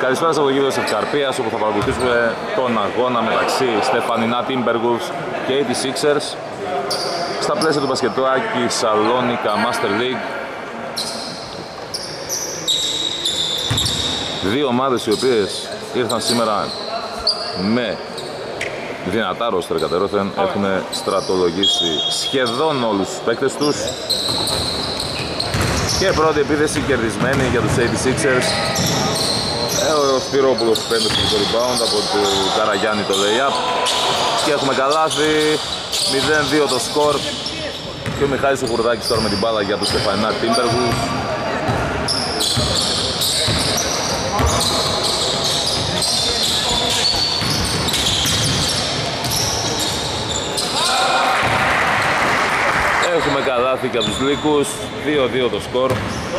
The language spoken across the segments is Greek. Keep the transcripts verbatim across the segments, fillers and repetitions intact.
Καλησπέρα σας από το γήπεδο της Ευκαρπίας, όπου θα παρακολουθήσουμε τον αγώνα μεταξύ Στεφανινά Timberwolves και έιτι σίξερς στα πλαίσια του μπασκετάκι Σαλόνικα Master League. Δύο ομάδες οι οποίες ήρθαν σήμερα με δυνατά ρόστερ κατερόθεν, έχουν στρατολογήσει σχεδόν όλους τους παίκτες τους. Και πρώτη επίθεση κερδισμένη για τους έιτι σίξερς. Ο Σπυρόπουλος παίρνει το rebound από το Καραγιάννη το lay-up. Και έχουμε καλάθι, μηδέν δύο το σκορ. Και ο Μιχάλης ο Χουρδάκης τώρα με την μπάλα για τους Στεφανινά Timberwolves. Έχουμε καλάθι και από τους Λύκους, δύο δύο το σκορ.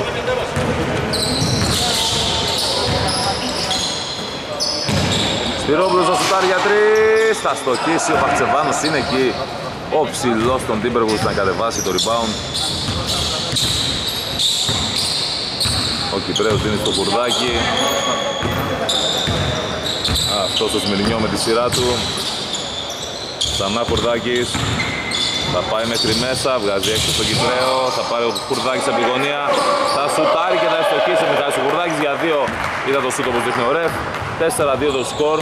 Σπυρόπουλος θα σουτάρει για τρεις, θα στοχίσει, ο Παχτσεβάνος είναι εκεί. Ο ψηλός των Timberwolves να κατεβάσει το rebound. Ο Κυπρέος δίνει στο Κουρδάκι. Αυτός ο Σμυρνιό με τη σειρά του. Ξανά Κουρδάκης. Θα πάει μέχρι μέσα, βγάζει έξω στον Κυπρέο. Θα πάρει ο Κουρδάκης από τη γωνία. Θα σουτάρει και θα ευστοχίσει ο Μιχάλης ο Κουρδάκης για δύο. Είδα το σούτ όπως δείχνει ο ρεφ. τέσσερα δύο το σκορ.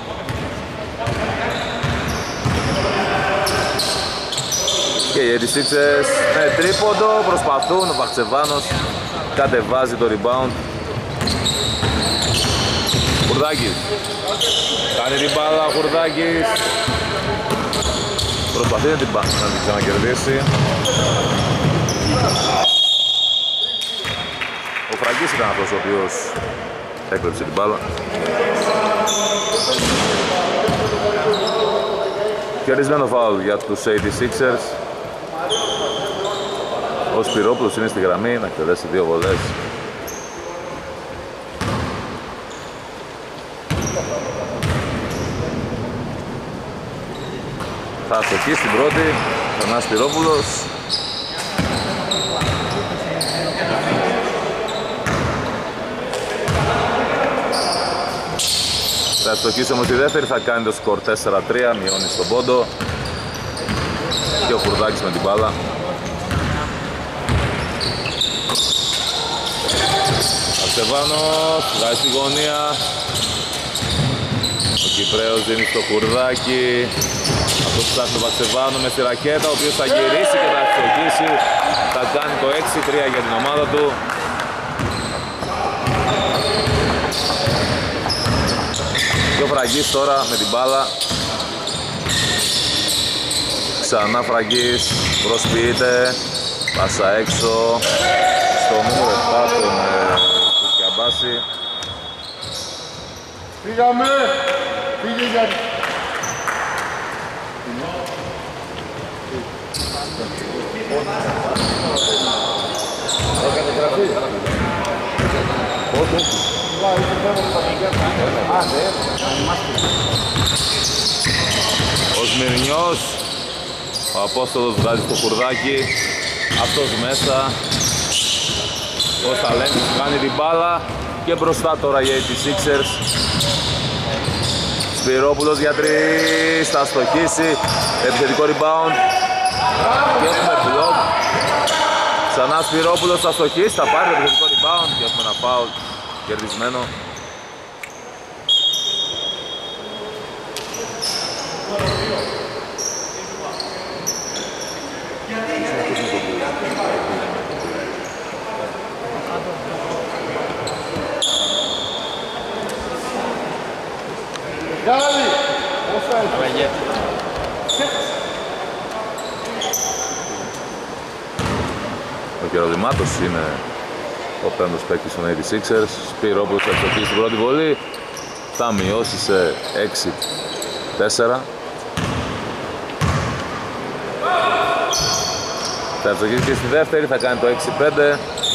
Και οι έιτι σίξερς με τρίποντο προσπαθούν. Ο Παχτσεβάνος κατεβάζει το rebound. Κουρδάκης κάνει την μπάλα, ο Κουρδάκης προσπαθεί να την, να την ξανακερδίσει. Ο Φραγκής ήταν αυτός ο οποίος έκλεψε την μπάλα. Κερδισμένο φάουλ για τους έιτι σίξερς. Ο Σπυρόπουλος είναι στη γραμμή να εκτελέσει δύο βολές. Θα αστοχίσει στην πρώτη, ξανά Σπυρόπουλος. Θα αστοχίσει όμως τη δεύτερη, θα κάνει το σκορ τέσσερα τρία, μειώνει στον πόντο. Και ο Κουρδάκης με την μπάλα. Παχτσεβάνος, βγάζει στη γωνία. Ο Κυπρέος δίνει στο Κουρδάκι. Αυτός ψάχνει τον Παχτσεβάνο με στη ρακέτα, ο οποίος θα γυρίσει και θα αστοχίσει. Θα κάνει το έξι τρία για την ομάδα του. Και ο Φραγκής τώρα με την μπάλα. Ξανά Φραγκής, προσποιείται, πάσα έξω στο νούμερο επτά τον Κουσκιαμπάση. Πήγαμε, πήγε για... Έκανε γραφή. Όχι, όχι. Ο Σμυρνιός, ο Απόστολος βγάζει το Κουρδάκι. Αυτός μέσα. Ο Σταλέντης κάνει την μπάλα. Και μπροστά τώρα για έιτι σίξερς. Σπυρόπουλος για τρεις, θα στοχίσει. Επιθετικό rebound. Και έχουμε blog. Ξανά Σπυρόπουλος θα στοχίσει, θα πάρει το επιθετικό rebound. Και έχουμε ένα foul κερδισμένο. Ο Γεροδημάτος είναι ο πέμπτος παίκτης των έιτι σίξερς. Σπυρόπουλος θα εξοχίσει στην πρώτη βολή. Θα μειώσει σε έξι τέσσερα. Θα εξοχίσει και στη δεύτερη, θα κάνει το έξι πέντε.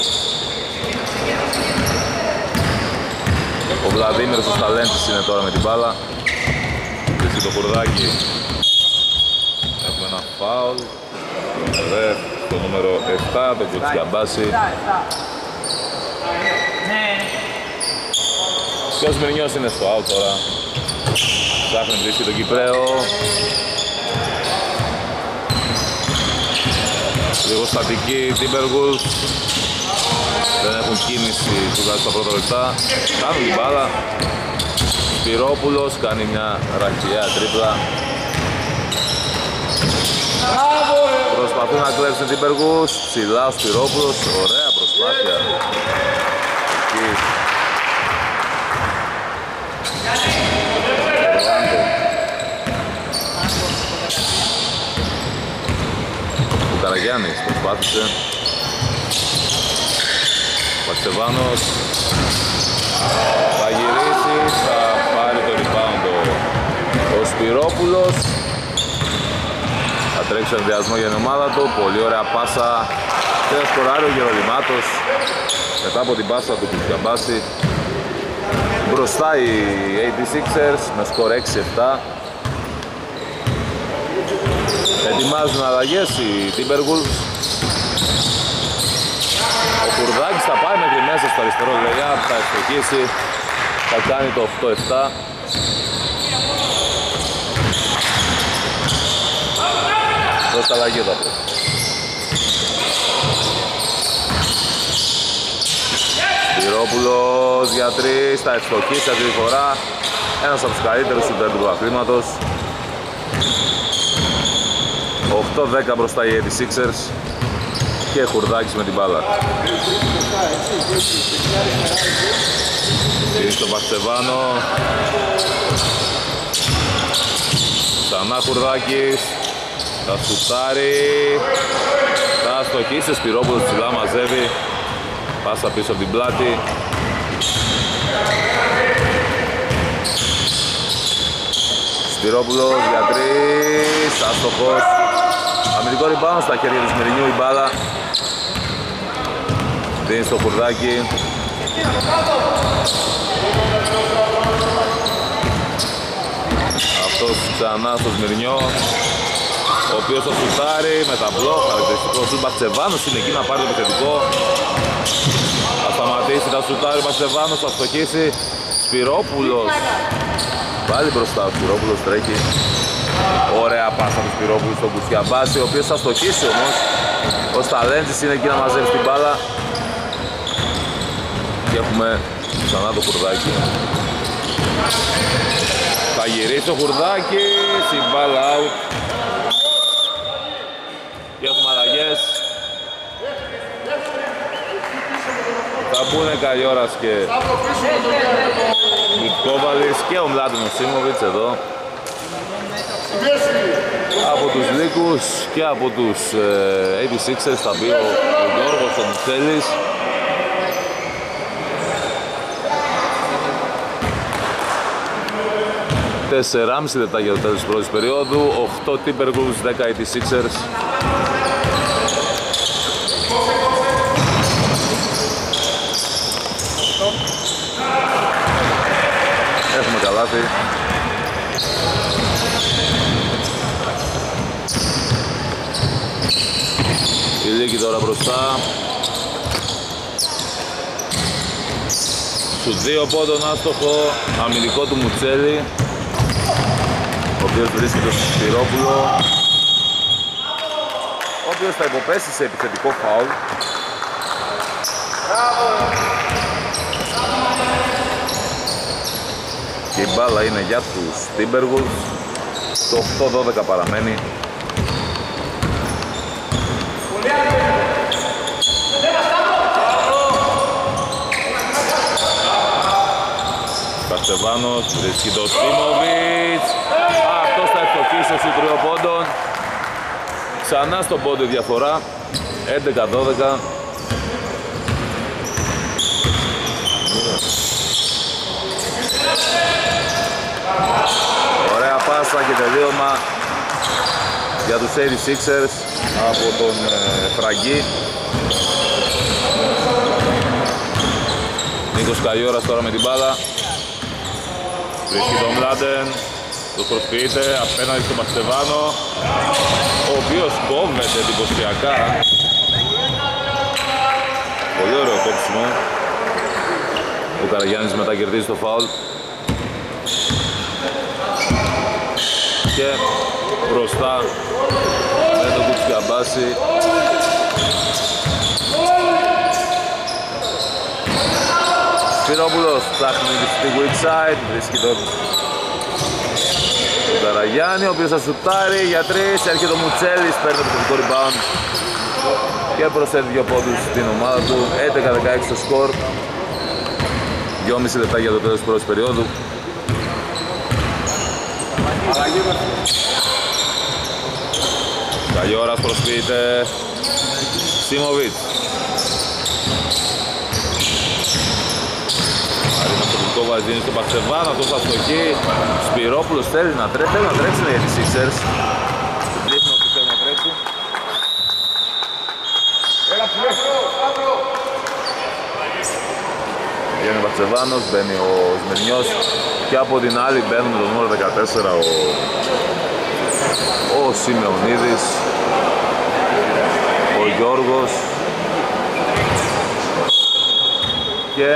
Ο Βλαδίμηρος ο Σταλέντης είναι τώρα με την μπάλα. Βρίσκει το Κουρδάκι. Έχουμε ένα φάουλ. Ρεφ το νούμερο επτά, τον Κουτσιαμπάση. Και ο Σμυρνιός είναι στο out τώρα. Ψάχνει βρίσκει τον Κυπραίο. Λίγο στατική Timberwolves. Δεν έχουν κίνηση τουλάχιστον στα πρώτα λεπτά. Κάνουν την μπάλα. Σπυρόπουλος κάνει μια ραχιαία τρίπλα. Προσπαθούν να κλέψουν την Timberwolves. Ψηλά ο Σπυρόπουλος. Ωραία προσπάθεια. Εκεί. Ο Καραγιάννης προσπάθησε. Παξεβάνος θα γυρίσει, θα πάρει το rebound ο Σπυρόπουλος. Θα τρέξει τον ενδιασμό για την ομάδα του, πολύ ωραία πάσα και θα σκοράρει ο Γερολιμάτος μετά από την πάσα του Κουτιαμπάση. Μπροστά οι ογδόντα έξι με σκορ έξι επτά. Ετοιμάζουν αλλαγές οι Timberwolves. Ο Κουρδάκης θα πάει μέχρι μέσα στο αριστερό layup, θα ευστοχίσει, θα κάνει το οκτώ επτά. Δώστε αλλαγή εδώ. Σπυρόπουλος για τρεις, θα ευστοχίσει αυτή τη φορά. Ένας από τους καλύτερους σούτερ του πρωταθλήματος. οκτώ δέκα μπροστά οι ογδόντα έξι και Χουρδάκης με την μπάλα. Πήρε στον Παξεβάνο. Ξανά Χουρδάκης. Θα σουτάρει. Θα αστοχίσει ο Σπυρόπουλος ψηλά, μαζεύει. Πάσα πίσω από την πλάτη. Σπυρόπουλος για τρεις. Άστοχος. Αμυντικό rebound στα χέρια του Σμυρνιού η μπάλα. Δίνει στο Χουρδάκι. Αυτός ξανά στο Σμυρνιό, ο οποίος θα σουτάρει με ταμπλό, χαρακτηριστικό του Μπαξεβάνος είναι εκεί να πάρει το επιθετικό. Θα σταματήσει, θα σουτάρει ο Μπαξεβάνος, θα φτωχίσει. Σπυρόπουλος. Πάλι μπροστά ο Σπυρόπουλος τρέχει. Ωραία πάσα του Σπυρόπουλου στον Κουτσιαμπάση, ο οποίος θα στοχίσει όμως. Ο Σταλέντζης είναι εκεί να μαζεύει την μπάλα. Και έχουμε ξανά το Χουρδάκι. Θα γυρίσει το Χουρδάκι, η μπάλα out. Και έχουμε αλλαγές. Θα μπουν Καλιόρας και Μιτκόβαλης και ο Μλάντιν Οσίμοβιτς εδώ. Από τους Λύκους και από τους ε, ογδόντα έξι θα μπει ο, ο Γιώργος ο Μουτσέλης. τεσσεράμισι λεπτά για το τέλος της πρώτης περίοδου. οκτώ Timberwolves, δέκα ογδόντα έξι. Έχουμε καλάθι. Η Λύκη τώρα μπροστά. Στους δύο πόντων άστοχο, αμυντικό του Μουτσέλη, ο οποίος βρίσκεται στο Σπυρόπουλο, ο οποίος θα υποπέσει σε επιθετικό φάουλ. Και η μπάλα είναι για τους Timberwolves. Το οκτώ δώδεκα παραμένει. Καστεβάνος βρίσκει το Σίμοβιτς. Αυτός θα ευστοχίσει στους τριών πόντων. Ξανά στον πόντο η διαφορά. έντεκα δώδεκα. Ωραία πάσα και τελείωμα για τους ογδόντα έξι από τον ε, Φραγκή. Νίκος Καλιόρας τώρα με την μπάλα. Βρίσκει τον Μλάντεν, το προσποιείται απέναντι στον Παξεβάνο, ο οποίος κόβεται εντυπωσιακά. Πολύ ωραίο κόψιμο. Ο Καραγιάννης μετά κερδίζει το φάουλ. Και μπροστά με τον Κουτσιαμπάση. Σπυρόπουλος ψάχνει στη weak side, βρίσκει τον Καραγιάννη, ο οποίος θα σουτάρει για τρεις, έρχεται ο Μουτσέλης, παίρνει το επιθετικό rebound και προσθέτει δύο πόντους στην ομάδα του. έντεκα δεκαέξι το σκορ, δυόμισι λεπτά για το τέλος της πρώτης περίοδου. Καλιόρας προσποιείται Σίμοβιτς. Κόβας δίνει στον Παξεβάν, αυτός θα στοχεί. Σπυρόπουλος θέλει να τρέξει, θέλει να τρέξει για τις Sixers. Δείχνει ότι θέλει να τρέξει. Βγαίνει ο Παξεβάνος, μπαίνει ο Σμυρνιός και από την άλλη μπαίνουν με το νούμερο δεκατέσσερα ο, ο Σιμεωνίδης, ο Γιώργος και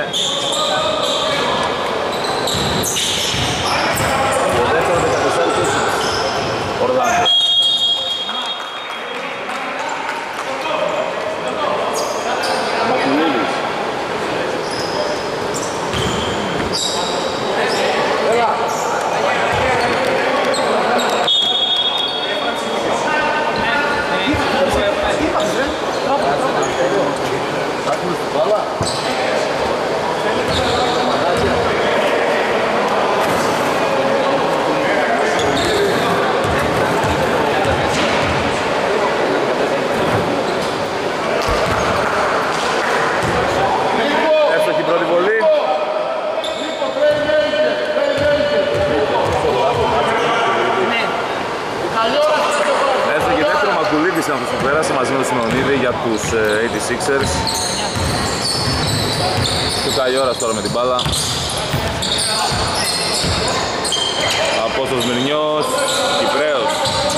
Ορλάντο. Μακουλίδης. Έλα. Πέρασε μαζί με τον Σιμεωνίδη για τους ογδόντα Sixers. Του Καλιόρας τώρα με την μπάλα. Απόστος Μυρνιός, Κυπρέος.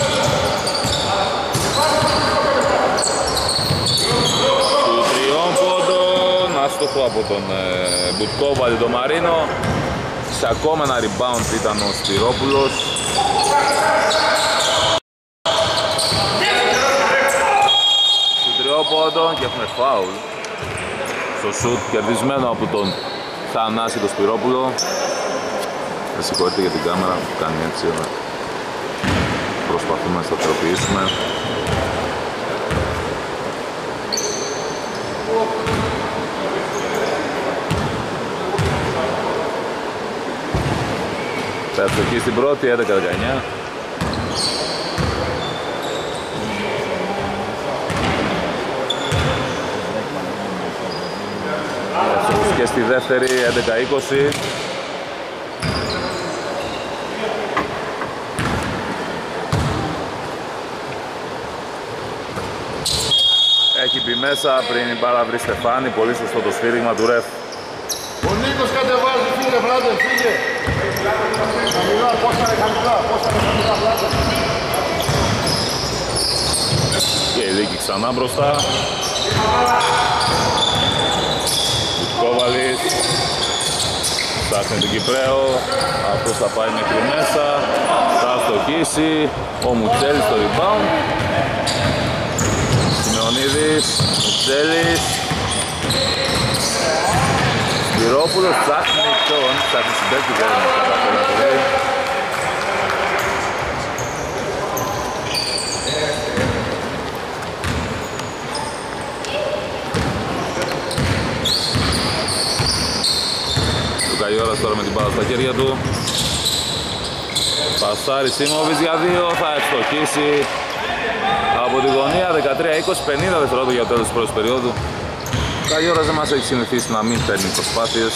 Του τριών πόντων, άστοχο από τον ε, Μπουτκόβαλη τον Μαρίνο. Σε ακόμα ένα rebound ήταν ο Σπυρόπουλος. Πόντων και έχουμε φάουλ στο σουτ κερδισμένο από τον Θανάση τον Σπυρόπουλο. Με συγχωρείτε για την κάμερα που κάνει έτσι, αλλά προσπαθούμε να σταθεροποιήσουμε. Θα ευστοχεί στην πρώτη, έντεκα δεκαεννιά. Και στη δεύτερη έντεκα είκοσι. Έχει μπει μέσα πριν η μπάλα βρει Στεφάνη, πολύ σωστό το σφύριγμα του ρεφ. Ο Νίκος κατεβάζει, φύγε Βλάντε, φύγε. Χαμηλά, πόσα είναι χαμηλά, πόσα είναι χαμηλά Βλάντε. Και η Λίκη ξανά μπροστά. Κόβαλης ψάχνει τον Κυπρέο, αυτός θα πάει μέχρι μέσα, θα στοχίσει, ο Μουτσέλης στο rebound. Σιμεωνίδης, Μουτσέλης, Σπυρόπουλος ψάχνει τον, ψάχνει συμπέκτη και δεν καταφέρει να το λέει. Καλιόρας τώρα με την μπάλα στα χέρια του. Πασάρι Σίμοβιτς για δύο, θα ευστοχίσει από τη γωνία. Δεκατρία είκοσι, πενήντα δευτερόλεπτα για το τέλος της πρώτης περίοδου. Καλιόρας δεν μας έχει συνηθίσει να μην παίρνει προσπάθειες.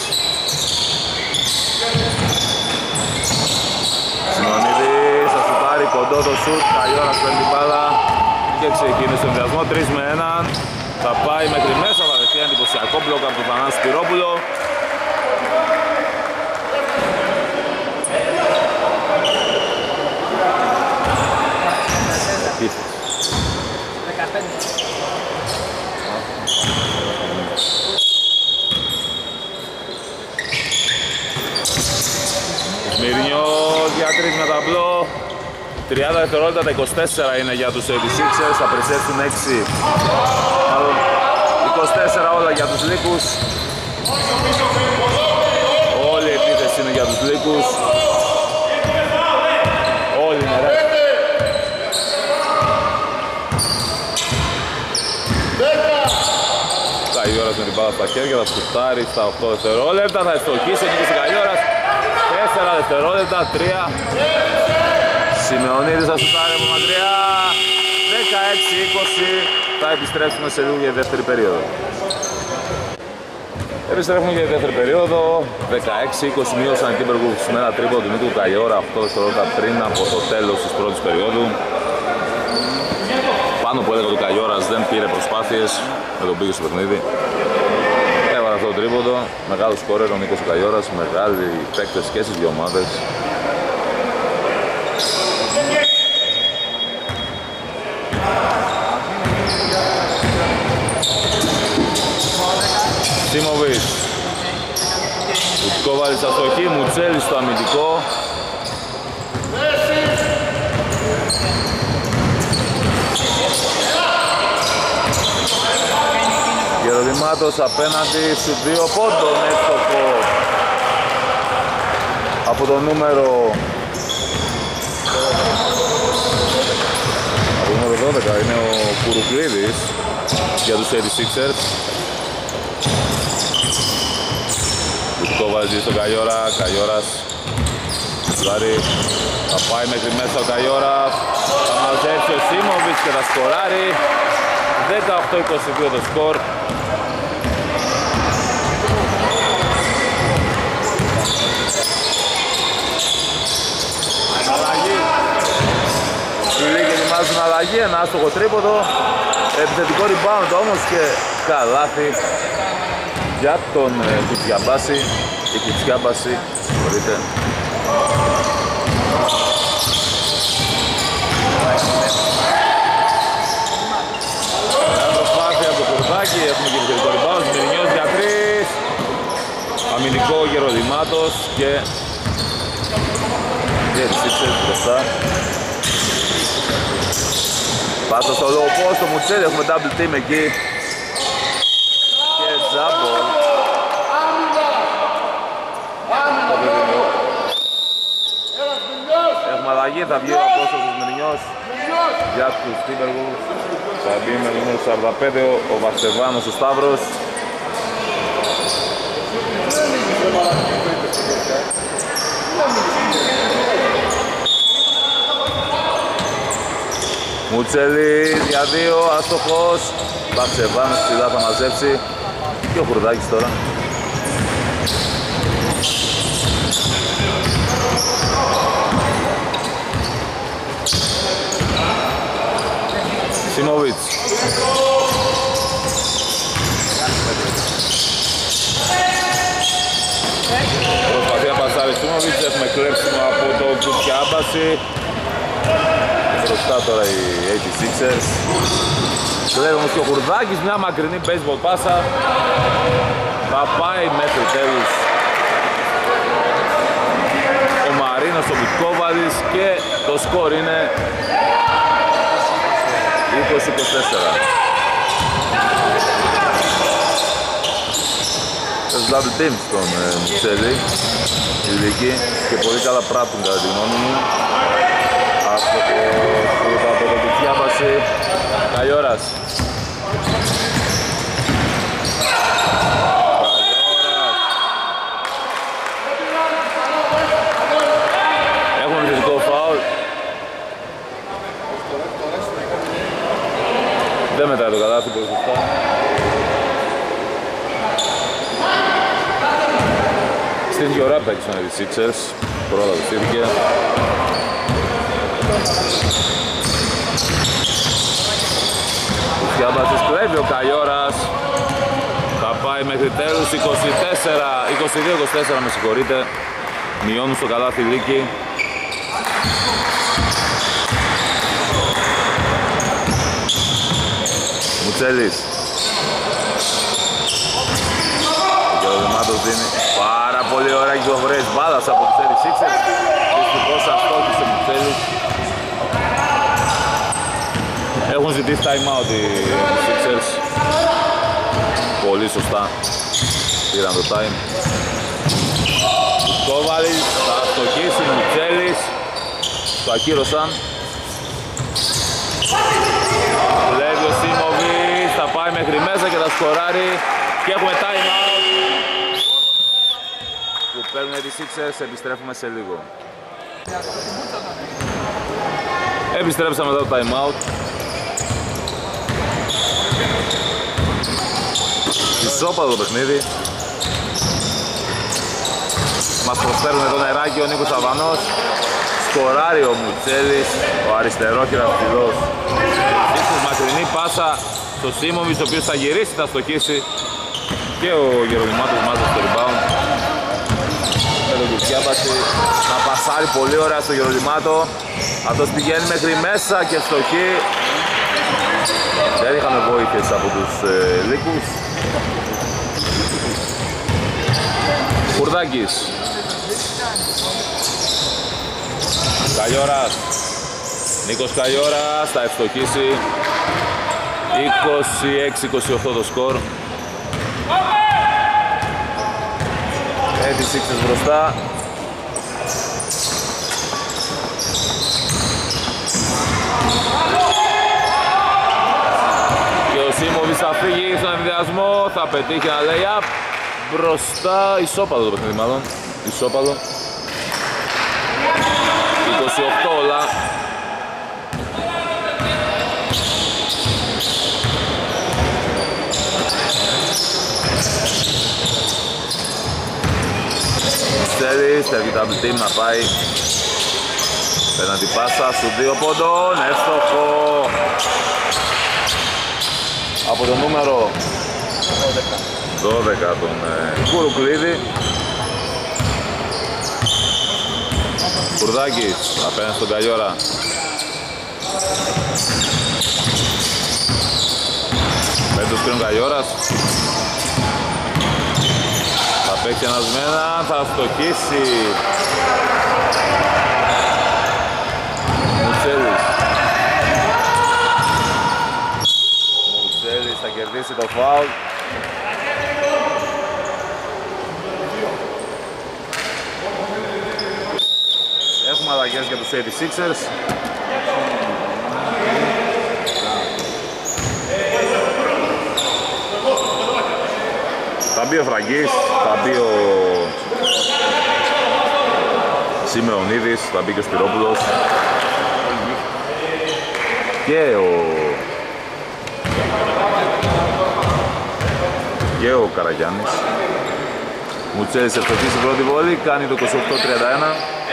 Σιμεωνίδης θα σου πάρει κοντό το σουτ. Καλιόρας παίρνει την μπάλα και ξεκίνησε τον ενδιασμό. τρεις με έναν. Θα πάει μέχρι μέσα, θα δεχτεί εντυπωσιακό μπλοκ από τον Θανάση Σπυρόπουλο. τριάντα δευτερόλεπτα, τα είκοσι τέσσερα είναι για τους ογδόντα έξι, θα περισσέψουν έξι, μάλλον είκοσι τέσσερα όλα για τους Λύκους. Όλη η επίθεση είναι για τους Λύκους. Όλη είναι ρε. Καγιώρας με την μπάλα στα χέρια, θα σκουτάρει στα οκτώ δευτερόλεπτα, θα ευστοχίσει ο Νίκος Καγιώρας. τέσσερα δευτερόλεπτα, τρία. Σημεωνίδης θα σουτάρει από μακριά. δεκαέξι είκοσι, θα επιστρέψουμε σε λίγο για τη δεύτερη περίοδο. Επιστρέφουμε για τη δεύτερη περίοδο. δεκαέξι είκοσι μείωσαν οι Τίμπεργους με ένα τρίποντο του Νίκου Καγιώρα οκτώ δευτερόλεπτα πριν από το τέλος της πρώτης περίοδου. Πάνω που έλεγα του Καγιώρας δεν πήρε προσπάθειες, με τον πήγε στο παιχνίδι. Έβαλε αυτό το τρίποντο, μεγάλο σκόρερ ο Νίκος Καγιώρας, μεγάλοι παίκτες και στις δύο ομάδες. Σίμοβιτς, Κουτκόβαλης στα στοχή, Μουτσέλης στο αμυντικό. Γεροδημάτος απέναντι στους δύο πόντων, εύστοχο από το νούμερο από το νούμερο δώδεκα είναι ο Κουρουκλίδης για τους ογδόντα έξι. Κουτκόβαλης στον Καγιώρα, Καγιώρας Ζάρι, θα πάει μέχρι μέσα ο Καγιώρας, θα μαζέψει ο Σίμοβιτς και θα σκοράρει. δεκαοκτώ είκοσι δύο το σκορ. Αλλαγή. Οι Λύκοι ετοιμάζουν αλλαγή, ένα άστοχο τρίποντο. Επιθετικό rebound όμως και καλάθι για τον Κουτσιαμπάση. Η Κουτσιαμπάση, μπορείτε. Έχουμε και επιθετικό rebound, Μυρινιός για τρεις. Αμυντικό Γεροδημάτος και για τις Sixers μπροστά. Πάσα στο low post, το Μουτσέλη, έχουμε double team εκεί. Και τζάμπο. Έχουμε αλλαγή, θα βγει ο απόστασος Μυρινιός για τους Τίμπεργους. Θα μπει με νούμερο σαράντα πέντε ο Βαρσεβάνος ο Σταύρος. Μουτσέλης για δύο, άστοχος. Βαρσεβάνος ψηλά θα μαζέψει. Και ο Χουρδάκης τώρα. Σίμοβιτς. Προσπαθεί να πασάρει Σίμοβιτς, έχουμε κλέψιμο από το Κουτσιάμπαση. Μπροστά τώρα οι ογδόντα έξι. Κλέβει όμως και ο Χουρδάκης, μια μακρινή baseball πάσα. Θα πάει μέχρι τέλους ο Μαρίνος, ο Κουτκόβαλης και το σκορ είναι είκοσι είκοσι τέσσερα. There's double team στον Μουτσέλη, η Λύκη, και πολύ καλά πράττουν κατά τη γνώμη μου. Αυτό το από το Κουτσιάμπαση, Καγιώρας. Έχουμε επιθετικό φάουλ. Δεν μετράει το καλάθι, πολύ σωστά. Στήθηκε ο Ράπ έξω με τις Sixers, πρώτα το στήθηκε. Ο Φιάμπασης κλέβει ο Καγιώρας. Θα πάει μέχρι τέλους είκοσι τέσσερα, είκοσι δύο είκοσι τέσσερα, με συγχωρείτε. Μειώνουν στο καλάθι Λύκη. Μουτσέλης. Ο Γεροδημάτος δίνει πάρα πολύ ωραία κυκλοφορίες μπάλας από τους ογδόντα έξι. Δυστυχώς αστόχησε ο Μουτσέλης. Έχουν ζητήσει time out οι Sixers. Πολύ σωστά πήραν το time. Κόβαλης, θα στοχίσει, Μουτσέλης. Το ακύρωσαν. Βλέπει ο Σίμοβιτς, θα πάει μέχρι μέσα και θα σκοράρει. Και έχουμε time out που παίρνουν οι Sixers, επιστρέφουμε σε λίγο. Επιστρέψαμε μετά το time out. Ισόπαλο το παιχνίδι. Μας προσφέρουν εδώ νεράκι ο Νίκος Αβανός. Σκοράρει ο Μουτσέλης, ο αριστερόχειρας ψηλός. Ίσως μακρινή πάσα στο Σίμοβιτς, ο οποίος θα γυρίσει, θα στοχίσει. Και ο Γερονιμάτος μάζε στο rebound. Με τον Κουτσιάπαση να πασάρει πολύ ωραία στο Γερονιμάτο. Αυτός πηγαίνει μέχρι μέσα και στοχεί. Δεν είχαμε βοήθειες από τους ε, Λύκους. Κουρδάκης. Καλιόρας. Νίκος Καλιόρας θα ευστοχίσει. είκοσι έξι είκοσι οκτώ το σκορ. Έτσι Sixers μπροστά. Και ο Σίμοβιτς θα φύγει στον ενδιασμό, θα πετύχει ένα lay-up. Μπροστά, ισόπαλο το παιχνίδι μάλλον. Ισόπαλο. είκοσι οκτώ όλα. Στέλης, θέλει double team να πάει. Πέναντι πάσα σου δύο πόντων, εύστοχο. Από το νούμερο δώδεκα τον ε, Κουρουκλίδη. Κουρδάκης απέναντι στον Καλιόρα. Με το σκριν Καλιόρας. Θα παίξει ανασμένα, θα στοχίσει. Μουτσέλης. Μουτσέλης θα κερδίσει το φάουλ. Έχουμε αλλαγές για τους ογδόντα έξι. Θα μπει ο Φραγκής, θα μπει ο Σιμεωνίδης, θα μπει και ο Σπυρόπουλος και ο και ο Καραγιάννης. Μουτσέλης ευστοχεί στην πρώτη βόλη, κάνει το είκοσι οκτώ τριάντα ένα.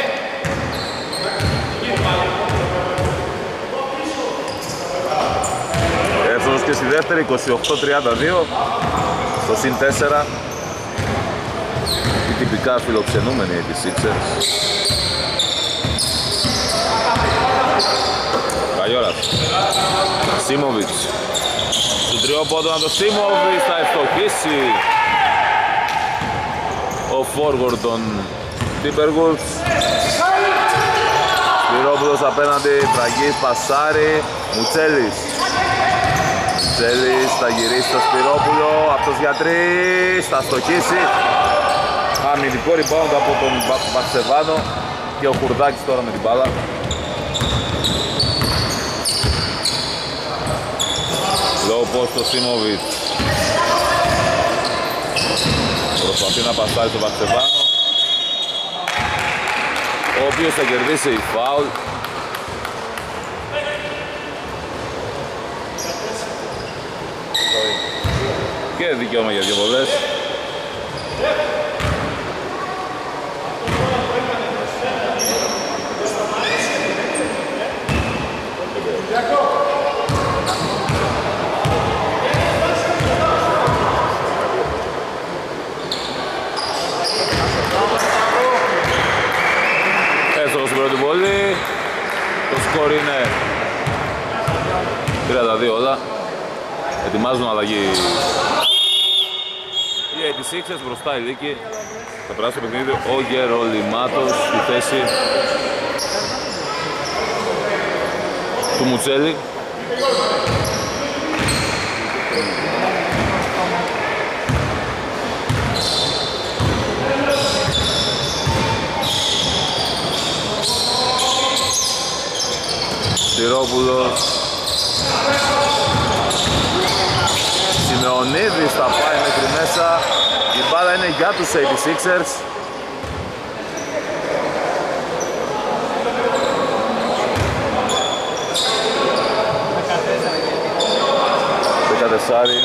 Εύστοχος και στη δεύτερη, είκοσι οκτώ τριάντα δύο. Στο συν τέσσερα. Οι τυπικά φιλοξενούμενοι οι Sixers. Καλιόρας. Σίμοβιτς. Του τριόποντο το Σίμοβιτς θα ευστοχίσει. Ο forward των Timberwolves. Σπυρόπουλος απέναντι, Φραγκής, πασάρι. Μουτσέλης. Μουτσέλης θα γυρίσει στο Σπυρόπουλο, αυτός για τρεις, θα στοχίσει. Αμυντικό rebound από τον Βαρσεβάνο και ο Κουρδάκης τώρα με την μπάλα. Low post ο Σίμοβιτς. Προσπαθεί να πασάρει στον Βαρσεβάνο, ο οποίος θα κερδίσει φάουλ. Και δικαίωμα για δύο βολές. Εύστοχος στην πρώτη βολή. Το σκορ είναι τριάντα δύο όλα. Ετοιμάζουν αλλαγή οι ογδόντα έξι, μπροστά η Λύκη. Θα περάσει το παιχνίδι ο Γερολιμάτος στη θέση του Μουτσέλη. Σιρόπουλος. Σιμεωνίδης θα πάει μέχρι μέσα. Η μπάλα είναι για τους ογδόντα έξι ers. δεκατέσσερα.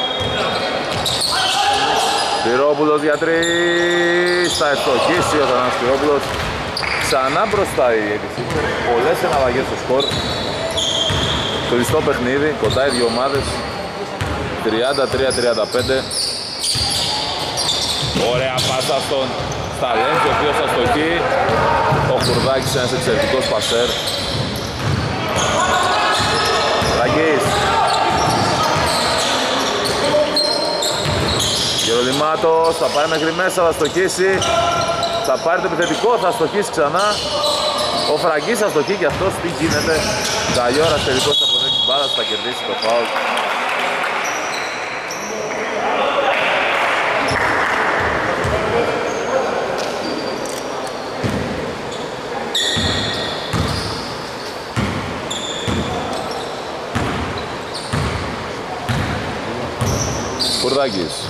Σπυρόπουλος για τρεις. Θα ευστοχίσει ο Θανάσης Σπυρόπουλος. Ξανά μπροστά η ογδόντα έξι ers. Πολλές εναλλαγές στο σκορ. Κλειστό παιχνίδι, κοντά οι δύο ομάδες. τριάντα τρία τριάντα πέντε. Ωραία πάσα στον Σταλέντζη, ο οποίος αστοχεί. Ο Χουρδάκης ένας εξαιρετικός πασέρ. Ραγκής. Γερολιμάτος θα πάει μέχρι μέσα, θα αστοχίσει. Θα πάρει το επιθετικό, θα αστοχίσει ξανά. Ο Φραγκής αστοχεί και αυτός, τι γίνεται. Καλιόρας τελικός θα αποδέχει την μπάλα, θα κερδίσει το φάουλ. Κουρδάκης.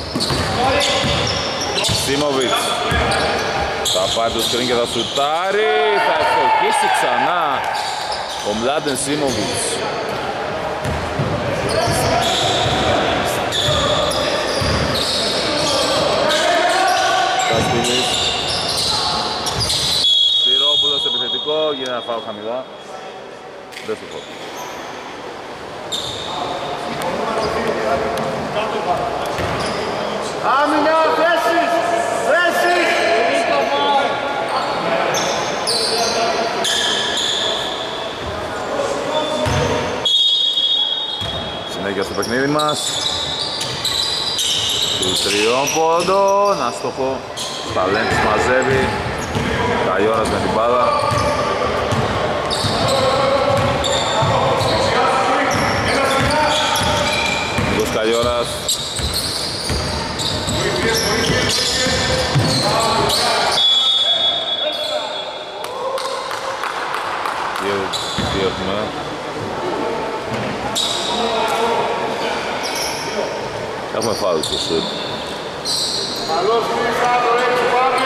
Σίμοβιτς. Θα πάρει το σκριν και θα σουτάρει. Θα ευστοχίσει ξανά ο Μλάντεν Σίμοβιτς. Καστήλης. Σπυρόπουλος επιθετικό. Γίνεται να φάω χαμηλά. Δεν σου πω. Άμυνα, θέσεις! Θέσεις! Συνέχεια στο παιχνίδι μας. Του τριών πόντων, άστοχο. Σταλέντης μαζεύει. Καλιόρας με την μπάλα. Νίκος Καλιόρας. Τι έχουμε? Έχουμε φάουλ στο σουτ. Καλώς μίλησα, το έτσι πάμε!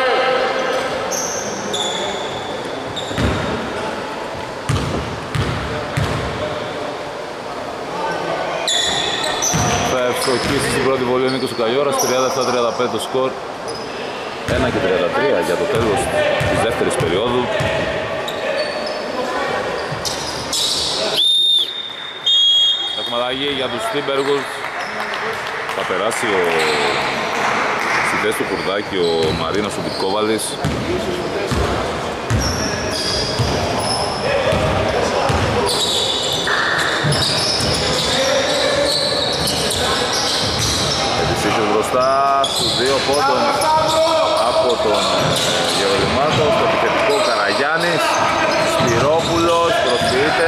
Θα ευστοχίσει στην πρώτη βολή ο Νίκος ο Καλιόρας, τριάντα επτά τριάντα πέντε το σκορ. ένα και τριάντα τρία για το τέλος της δεύτερης περίοδου. Έχουμε αλλαγή για τους Τίμπεργους. Θα περάσει ο... στη θέση του Κουρδάκη ο Μαρίνος ο Μπιτκόβαλης. Επισύχει μπροστά στους δύο πόντων από τον Γερολιμάτο. Στο επιθετικό Καραγιάννης. Σπυρόπουλος προσποιείται.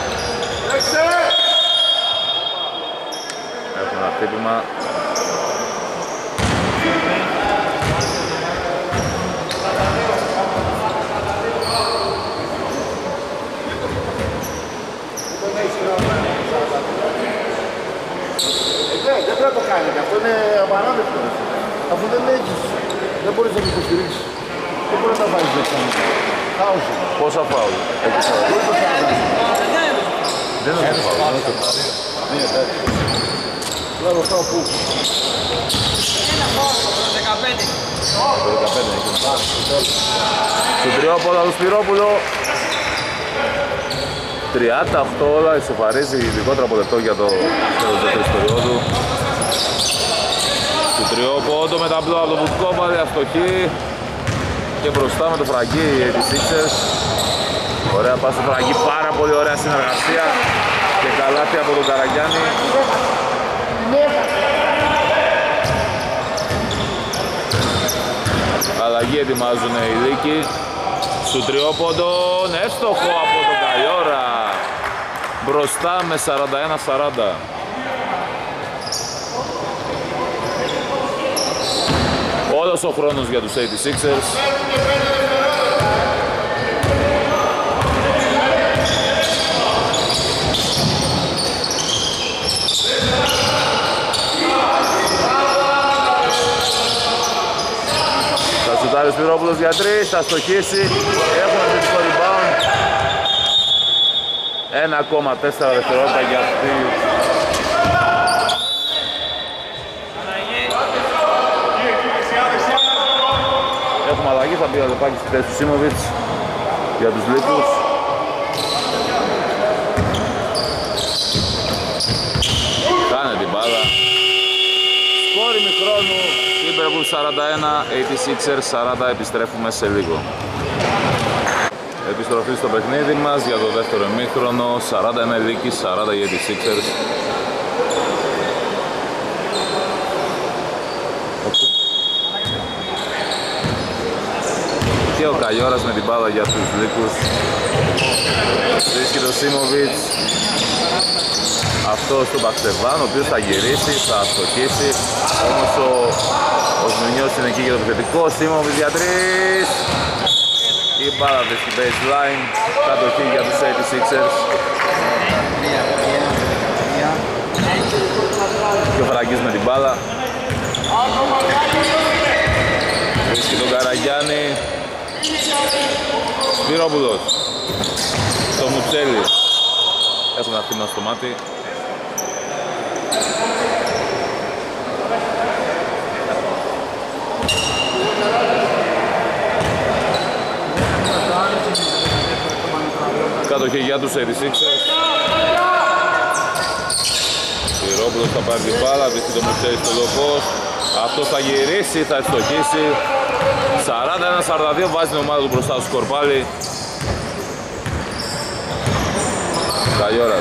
Έχουμε ένα χτύπημα. Δεν πρέπει να το κάνετε, αυτό είναι απαράδεκτο. Αφού δεν έχεις, δεν μπορείς να το υποστηρίξεις. Δεν μπορεί να τα βάζεις δεξιά. Φάουλ. Πόσα φάουλ? Δεν είναι το φάουλ. Ναι, εντάξει. Λέω αυτό που. Ένα φάουλ, το δεκαπέντε. Το δεκαπέντε είναι. Στον τριόποδα του Σπυρόπουλο. τριάντα οκτώ όλα, ισοφαρίζει λιγότερο από λεπτό για το τέλος δεύτερης περίοδου. Του τριόποδο με ταμπλό από το Βουσκόβαλη, αστοχή και μπροστά με το Φραγκί οι ογδόντα έξι ers. Ωραία πάση στο Φραγκί, πάρα πολύ ωραία συνεργασία και καλάθι από τον Καραγιάννη. Αλλαγή ετοιμάζουν οι Λύκοι. Σου τριόποντον, εύστοχο από τον Καλιόρα. μπροστά με σαράντα ένα σαράντα. Όλος ο χρόνος για τους ογδόντα έξι ers. Θα σουτάρει ο Σπυρόπουλος για τρεις, θα στοχίσει, έχουμε θετικό rebound. ένα κόμμα τέσσερα δευτερόλεπτα για αυτή. Έχουμε αλλαγή, θα μπει ο Λεπάκης στη θέση του Σίμοβιτς για τους Λύκους. Κάνε την μπάλα. Σκόρ ημιχρόνου, Timberwolves σαράντα ένα, ογδόντα έξι ers σαράντα, επιστρέφουμε σε λίγο. Επιστροφή στο παιχνίδι μας για το δεύτερο ημίχρονο, σαράντα ένα Λύκης, σαράντα για ογδόντα έξι ers. Και ο Καγιώρας με την μπάλα για τους Λύκους. Βρίσκει το Σίμοβιτς. Αυτό στον Παξεβάν, ο οποίος θα γυρίσει, θα στοχίσει. Όμως ο, ο Σμινιός είναι εκεί για το επιθετικό. Σίμοβιτς για τρεις. Η μπάλα βρίσκει baseline. Κατοχή για τους ογδόντα έξι ers. Και ο Φραγκής με την μπάλα. Βρίσκει τον Καραγιάννη. Σπυρόπουλος. Το Μουτσέλη. Έχουν να χτυμάσει στο μάτι. Κατοχή για τους ογδόντα έξι ers. Σπυρόπουλος θα πάρει την μπάλα, βρίσκει το Μουτσέλη στο low post. Αυτός θα γυρίσει, θα ευστοχίσει. σαράντα ένα σαράντα δύο, βάζει την ομάδα του μπροστά του σκορ πάλι. Καγιώρας.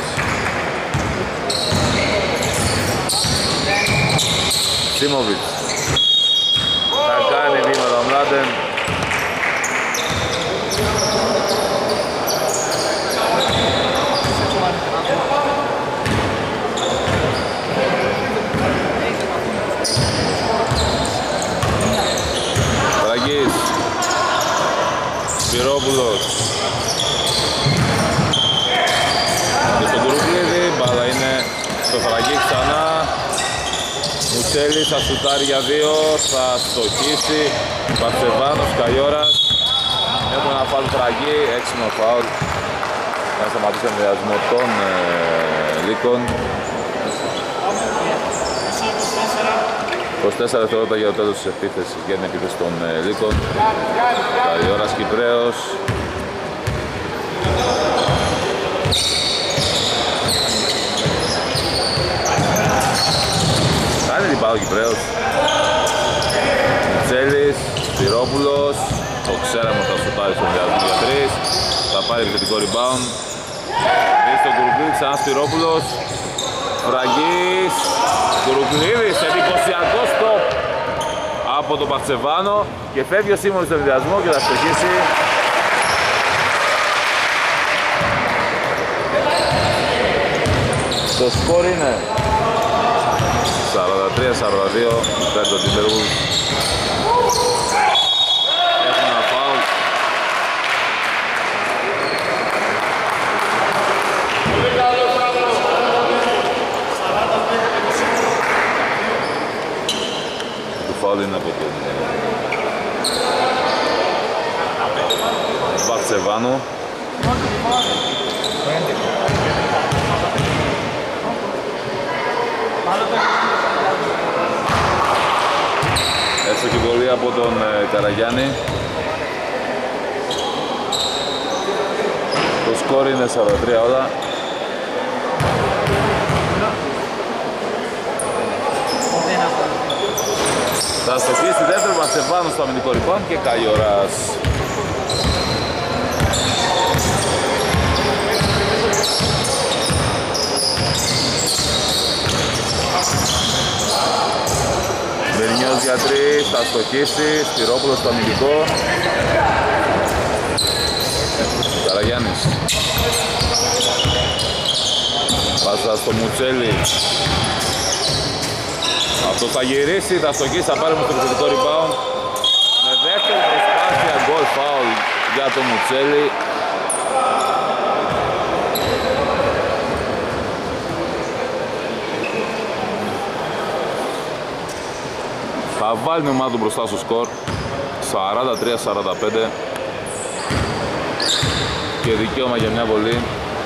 Σίμοβιτς. Θα κάνει βήματα ο Μλάντεν. Φραγκής. Σπυρόπουλος. Και στον Κουρουκλίδη, μπάλα είναι στο Φραγκή ξανά. Μουτσέλης θα σουτάρει για δύο, θα στοχίσει. Παξεβάνος, Καγιώρας. Έχουμε ένα φάουλ Φραγκή, έξιμο φάουλ. Για να σταματήσει τον διασμό των ε, Λύκων. είκοσι τέσσερα δευτερόλεπτα για το τέλος της επίθεσης, για την επίθεση των ε, Λύκων. Καγιώρας Κυπρέος. Κάνει την πάω ο Κυπρέος. Μουτσέλης, Σπυρόπουλος. Το ξέραμε ότι θα σουτάρει στον διασμό για τρεις. Θα πάρει επιθετικό rebound. Βρίσκει τον Κουρουκλίδη, ξανά Σπυρόπουλος. Φραγκής. Κουρουκλίδης, εντυπωσιακό στοπ από τον Παχτσεβάνο. Και φεύγει ο Σίμωνης στον διασμό και θα στοχίσει. Το σκορ είναι σαράντα τρία σαράντα δύο υπέρ των Timberwolves. Έχουμε ένα φάουλ. Το φάουλ είναι από τον Παχτσεβάνο. Έστω και πολύ από τον ε, Καραγιάννη. Το σκόρ είναι σαράντα τρία όλα. Θα στοχίσει δεύτερο Παχτσεβάνο στο αμυντικό rebound και Καγιώρας. Μερινιός για τρεις, θα στοχίσει, Σπυρόπουλος στο αμυντικό. Καραγιάννης. Πάσα στο Μουτσέλη. Αυτός θα γυρίσει, θα στοχίσει, θα πάρει με το επιθετικό rebound. Με δεύτερη προσπάθεια, goal foul για το Μουτσέλη. Θα βάλει την ομάδα του μπροστά στο σκορ σαράντα τρία σαράντα πέντε και δικαίωμα για μια βολή.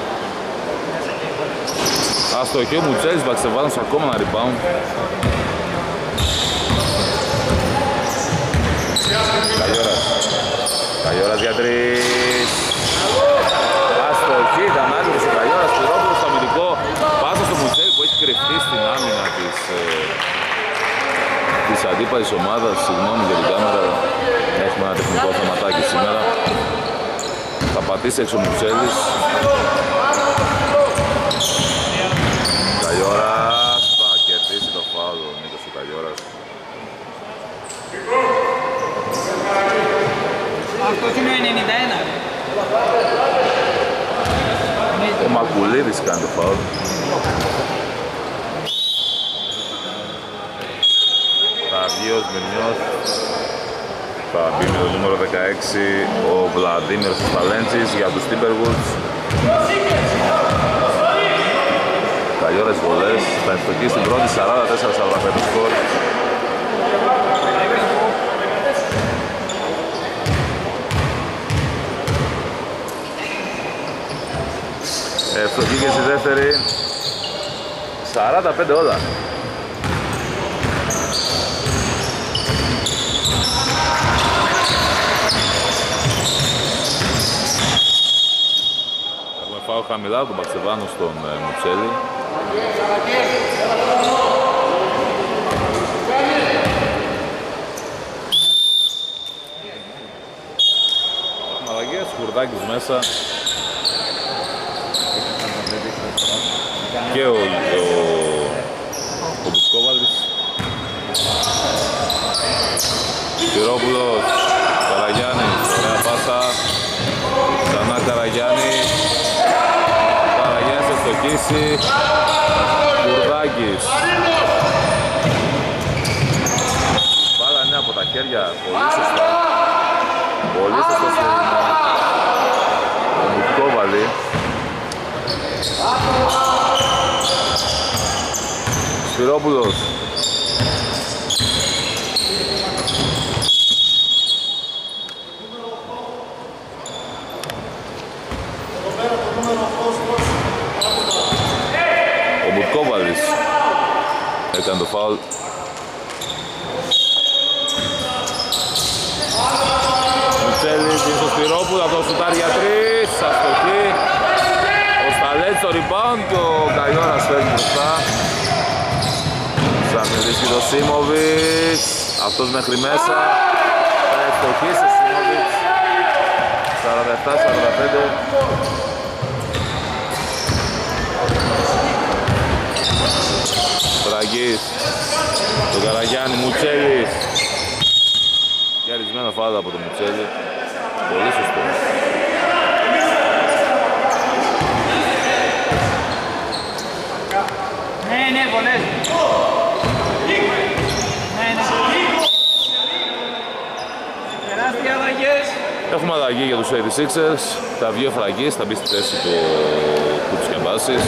Αστοχή ο Μουτσέλης, θα ξεβάλουν σε ακόμα ένα rebound. Καγιώρας. Καγιώρας για τρεις. Αστοχή, ήταν άκρος ο Καγιώρας, Σπυρόπουλος στο αμυντικό. Πάσα στο Μουτσέλη που έχει κρυφτεί στην άμυνα της, ε, της αντίπαλης ομάδας. Συγγνώμη για την κάμερα, έχουμε ένα τεχνικό θεματάκι σήμερα. Θα πατήσει έξω ο Μουτσέλης. Καγιώρας θα κερδίσει το φάουλ ο Νίκος ο Καγιώρας. Αυτός είναι ο ενενήντα ένα. Ο Μακουλίδης κάνει το φάουλ. Θα βγει ο Σμυρνιός. Θα μπει με το νούμερο δεκαέξι ο Βλαντίμιρος Σταλέντσης για τους Timberwolves. Καγιώρας βολές, θα ευστοχίσει στην πρώτη σαράντα τέσσερα σαράντα πέντε σκορ. Ευστοχή και στη δεύτερη, σαράντα πέντε όλα. Έχουμε φάω χαμηλά τον Μπαξεβάνο στον ε, Μουτσέλη. Έχουμε αλλαγές, Κουρδάκης μέσα. Και ο, ο, ο Μπουσκόβαλης. Σπυρόπουλος, Καραγιάννης, ωραία πάσα. Ξανά Καραγιάννης. Καραγιάννης θα στοχίσει. Κουρδάκης. Μπάλα είναι από τα χέρια, πολύ σωστά. Πολύ σωστά στο Μπουσκόβαλη. Σπυρόπουλος. Ο Μπουρκόβαλης έκανε το φάουλ. Μουτσέλης είναι στο Σπυρόπουλο, αυτό σουτάρει για τρεις, αστοχή. Ο Σταλέτς στο rebound και ο Καγιώρας φέρνει μπροστά. Θα μιλήσει το Σίμοβιτς, αυτός μέχρι μέσα. Θα ευστοχίσει ο Σίμοβιτς. σαράντα επτά σαράντα πέντε. Φραγκής, τον Καραγιάννη, Μουτσέλης. Γυρισμένο φάουλ από τον Μουτσέλη. Πολύ σωστό. Ναι, ναι, πολλές. Ναι, ναι. Τεράστια αλλαγές. Έχουμε αλλαγή για τους ογδόντα έξι ers. Θα βγει ο Φραγκής, θα μπει στη θέση του Κουτσιαμπάσης.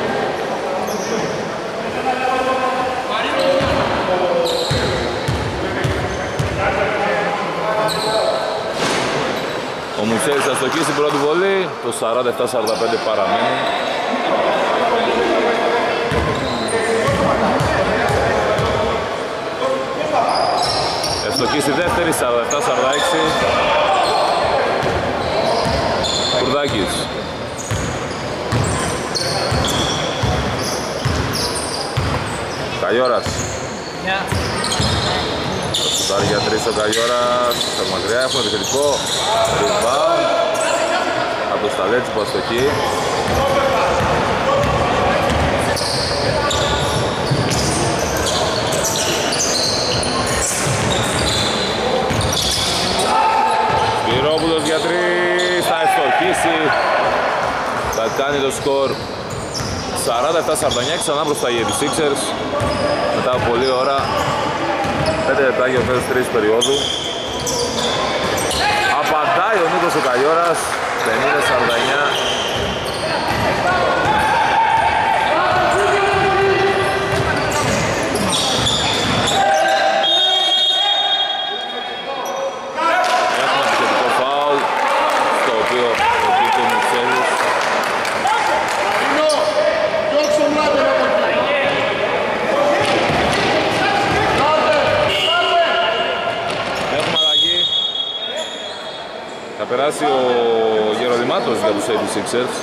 Ο Μουτσέλης θα στοχίσει στην πρώτη βολή, το σαράντα επτά σαράντα πέντε παραμένει. Ευστοχή στη δεύτερη, σαράντα επτά σαράντα έξι. Κουρδάκης. Καγιώρας. Yeah. Σουτάρει για τρεις ο Καγιώρας, στα μακριά έχουμε επιθετικό rebound από το Σταλέτσι που αστοχεί. Σπυρόπουλος για τρεις, θα ευστοχίσει, θα κάνει το σκορ σαράντα επτά σαράντα εννιά, ξανά μπροστά οι εβδομήντα έξι ers. Μετά από πολλή ώρα, πέντε λεπτάκια ο τέλος τρίτης περίοδου. Απαντάει ο Νίκος ο Καλιώρας, πενήντα σαράντα εννιά. Θα περάσει ο Γεροδημάτος για τους εβδομήντα έξι ers.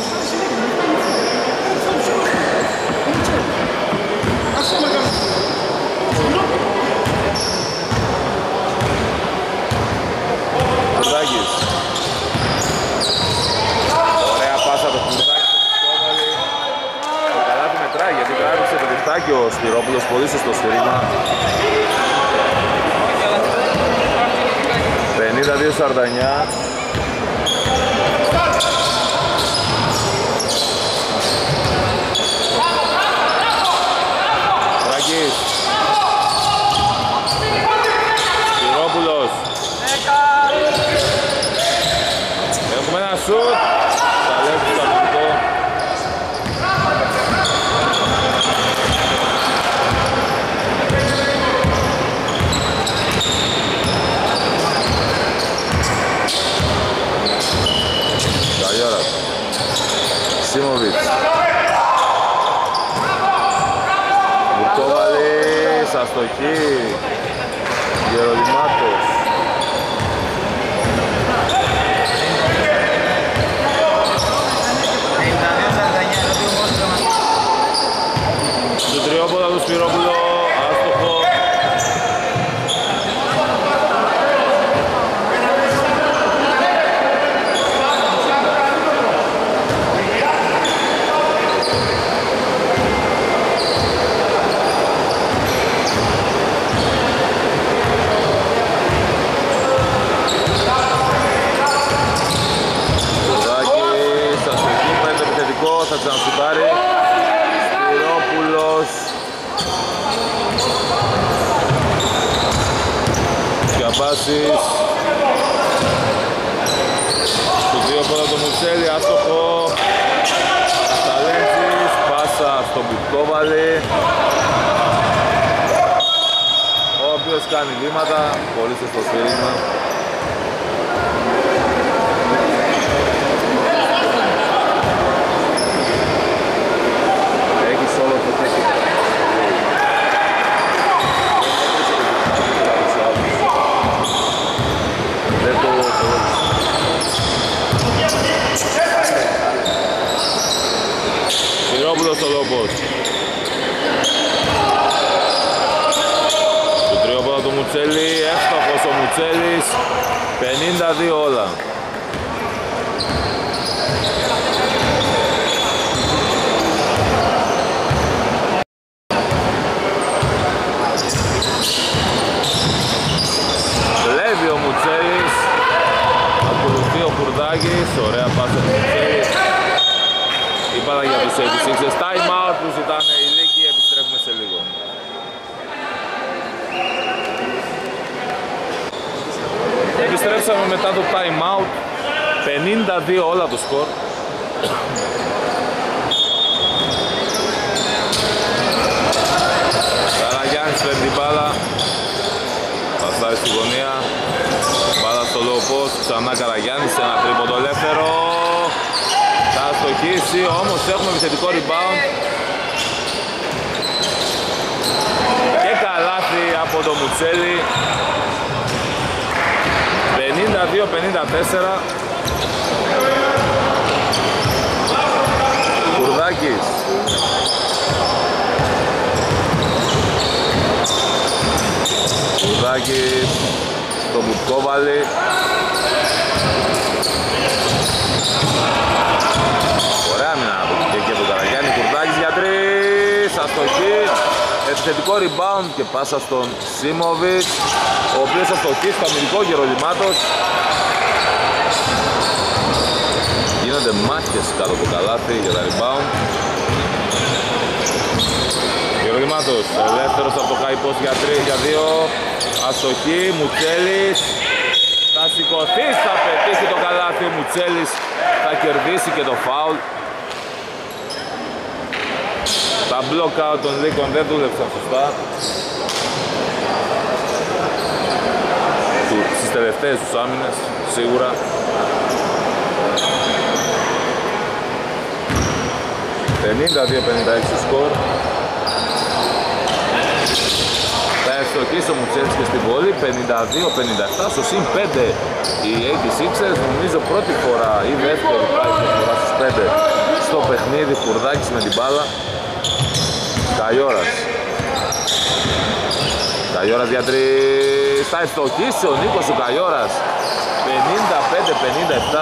Κουρδάκης. Ωραία πάσα το Κουρδάκη στο Μουσκόβαλη. Το καλάθι μετράει γιατί τράβηξε το διχτάκι ο Σπυρόπουλος, πολύ σωστό σφυρίμα. πενήντα δύο σαράντα εννιά. Ράκης. Σπυρόπουλος. Έχουμε ένα σουτ. Σαλεύει το αμυντικό. Σίμοβιτς. Μουρκόβαλης, αστοχή. Γεροδημάτος. Στο τριόποδα του Σπυρόπουλο, άστοχο. Θα ξανασουτάρει. Σπυρόπουλος. Σκιαμπάσης. Στο δύο πόδα το Μουτσέλη, άστοχο. Σταλέντζης, πάσα στο Μπουκόβαλη, ο οποίος κάνει βήματα, πολύ σωστό σφύρισμα. Σπυρόπουλος στο λόπος. Το τριόποδο του Μουτσέλη, εύστοχος ο Μουτσέλης, πενήντα δύο όλα. Βλέπει ο Μουτσέλης, ακολουθεί ο Κουρδάκης, ωραία πάσα του Μουτσέλη. Είπα για τους εβδομήντα έξι, time out που ζητάνε οι Λύκοι, επιστρέφουμε σε λίγο. Επιστρέψαμε μετά το time out, πενήντα δύο όλα το σκορ. Καραγιάννης παίρνει την μπάλα, πασάρει στη γωνία, μπάλα στο low post, ξανά Καραγιάννης, ένα τρίποντο ελεύθερο. Θα στοχίσει, όμως έχουμε επιθετικό rebound και καλάθι από το Μουτσέλη. πενήντα δύο πενήντα τέσσερα. Κουρδάκης. Κουρδάκης στο Μπουκόβαλη. Ωραία μήνα από την και από τον Καραγιάννη. Κουρδάκης για τρεις, αστοχή. Επιθετικό rebound και πάσα στον Σίμοβιτς, ο οποίος αστοχή στο αμυντικό Γεροδημάτος. Γίνονται μάχες κάτω από το καλάθι για τα rebound. Γρήματος, ελεύθερος από το high post για τρία, για δύο. Αστοχή, Μουτσέλης. Θα σηκωθεί, θα πετύχει το καλάθι. Ο Μουτσέλης θα κερδίσει και το φάουλ. Τα block out των Λύκων δεν δούλεψαν σωστά. Στις τελευταίες τους άμυνες, σίγουρα. πενήντα δύο πενήντα έξι σκορ. Θα ευστοχίσει ο Μουτσέλης και στην πόλη. πενήντα δύο πενήντα επτά στο συν πέντε οι ογδόντα έξι. Νομίζω πρώτη φορά ή δεύτερη φορά στους πέντε στο παιχνίδι. Κουρδάκης με την μπάλα. Καϊόρας. Καϊόρας για τρεις. Θα ευστοχίσει ο Νίκος ο Καϊόρας. πενήντα πέντε πενήντα επτά.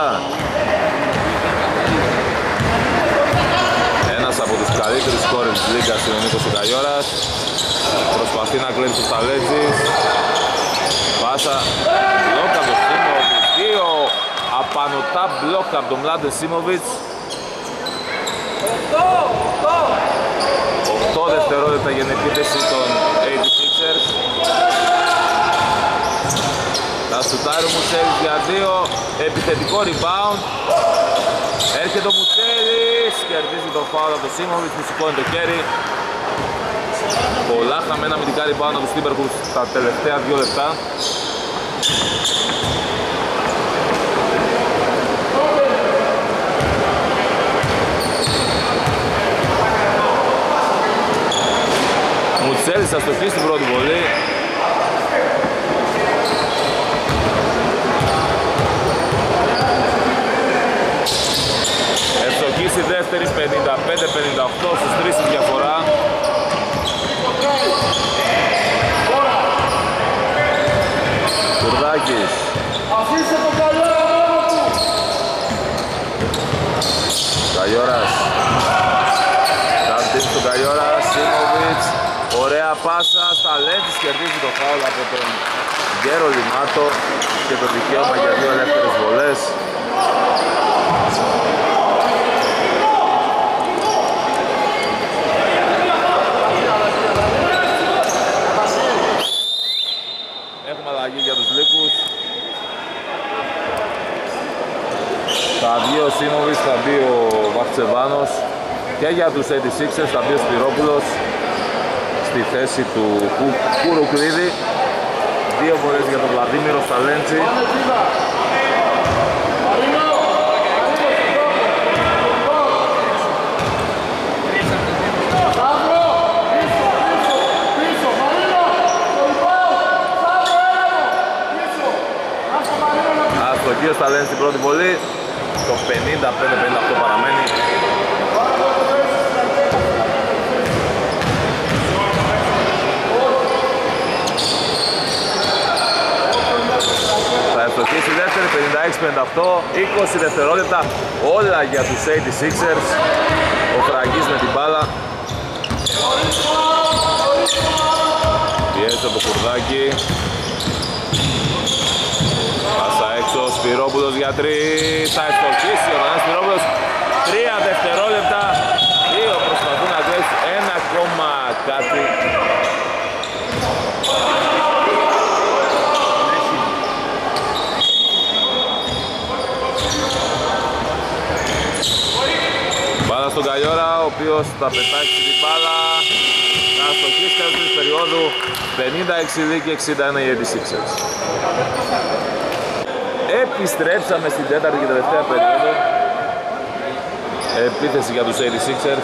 Ένας από τους καλύτερους σκόρερ της Λίγκας είναι ο Νίκος ο Καϊόρας. Προσπαθεί να κλέψει τους Ταλέτζης. Πάσα. Μπλοκ από τον Σίμοβιτς. Δύο απανωτά μπλοκ από τον Μλάντε Σίμοβιτς. οκτώ δευτερόλεπτα για την επίθεση των ογδόντα έξι. Θα σουτάρει ο Μουτσέλης για δύο. Επιθετικό rebound. Έρχεται ο Μουτσέλης. Κερδίζει το φάουλ από τον Σίμοβιτς που σηκώνει το χέρι. Πολλά χαμένα αμυντικά rebound από τους Τίμπερκους στα τελευταία δύο λεπτά. Μουτσέλης αστοχή στην πρώτη βολή. Ευστοχή στη δεύτερη, πενήντα πέντε πενήντα οκτώ στους τρεις η διαφορά. Κουρδάκης. Αφήστε τον Καϊόρα μόνο του. Καϊόρας. Καρτίνει στον Καϊόρα, Σίμοβιτς. Ωραία πάσα, Σταλέντης κερδίζει το φάουλ από τον Γκέρο Λιμάτο και το δικαίωμα για δύο ελεύθερες βολές. Έχουμε αλλαγή για τους Λύκους. Θα βγει ο Σίμοβιτς, θα μπει ο Βαχτσεβάνος και για τους ογδόντα έξι θα μπει ο Σπυρόπουλος στη θέση του Κουρουκλίδη. Δύο βολές για τον Βλαδίμηρο Σταλέντσι. Αστοχή ο Σταλέντσι στην πρώτη βολή. Το πενήντα πέντε πενήντα οκτώ παραμένει. Θα ευστοχίσει η δεύτερη, πενήντα έξι πενήντα οκτώ, είκοσι δευτερόλεπτα, όλα για τους ογδόντα έξι. Ο Φραγκής με την μπάλα. Πιέζει από το Κουρδάκι. Πάσα έξω, Σπυρόπουλος για τρεις. Θα ευστοχίσει ο Μανάς Σπυρόπουλος. Τρία δευτερόλεπτα. Δύο προσπαθούν να κλέψουν. Ένα ακόμα κάτι. Μπάλα στον Καϊόρα, ο οποίος θα πετάξει την μπάλα. Θα αστοχίσει τέλος της περίοδου. πενήντα έξι Λύκοι, εξήντα ένα οι ογδόντα έξι. Επιστρέψαμε στην τέταρτη και τελευταία περίοδο. Επίθεση για τους ογδόντα έξι,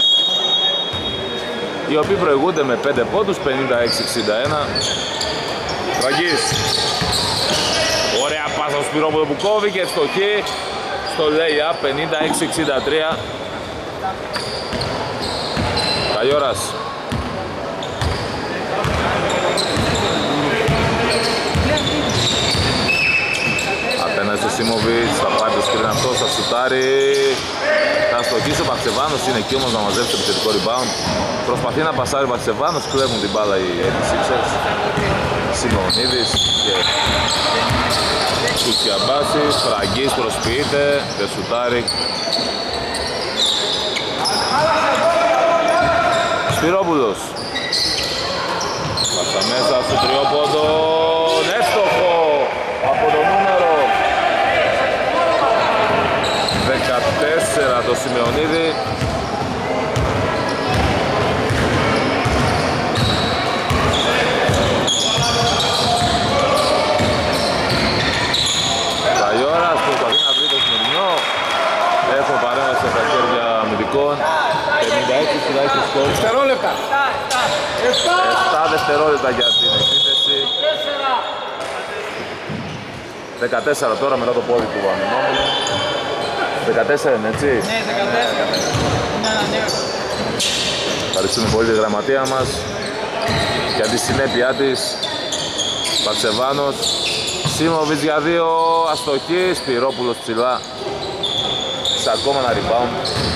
οι οποίοι προηγούνται με πέντε πόντους, πενήντα έξι εξήντα ένα. Φραγκής. Ωραία πάσα στο Σπυρόπουλο που κόβει και ευστοχή στο lay-up, πενήντα έξι εξήντα τρία. Καϊόρας. Απέναντι στο Σίμοβιτς, θα πάρει το σκριν αυτό, θα σουτάρει. Θα στοχίσει ο Βαχτσεβάνος, είναι εκεί όμως να μαζέψει το επιθετικό rebound. Προσπαθεί να πασάρει ο Βαχτσεβάνος, κλέβουν την μπάλα οι ογδόντα έξι. Σιμεωνίδης και Κουτσιαμπάσης, Φραγκής προσποιείται, δεν σουτάρει. Σπυρόπουλος. Πάσα μέσα στο τριόποντο. Εύστοχο από το νούμερο δεκατέσσερα το Σημεωνίδη. Καγιώρας προσπαθεί να βρει το σημερινό. Έχουμε παρέμβαση στα χέρια αμυντικών. πενήντα έξι τουλάχιστον σκορ. Δευτερόλεπτα. επτά δευτερόλεπτα για την επίθεση. δεκατέσσερα τώρα μετά το πόδι του Βαμινόπουλου. δεκατέσσερα είναι έτσι. Ναι, δεκατέσσερα. Είναι ένα νέο. Ευχαριστούμε πολύ τη γραμματεία μας για τη συνέπειά της. Παρσεβάνος. Σίμοβιτς για δύο, αστοχή. Σπυρόπουλος ψηλά. Σε ακόμα ένα rebound.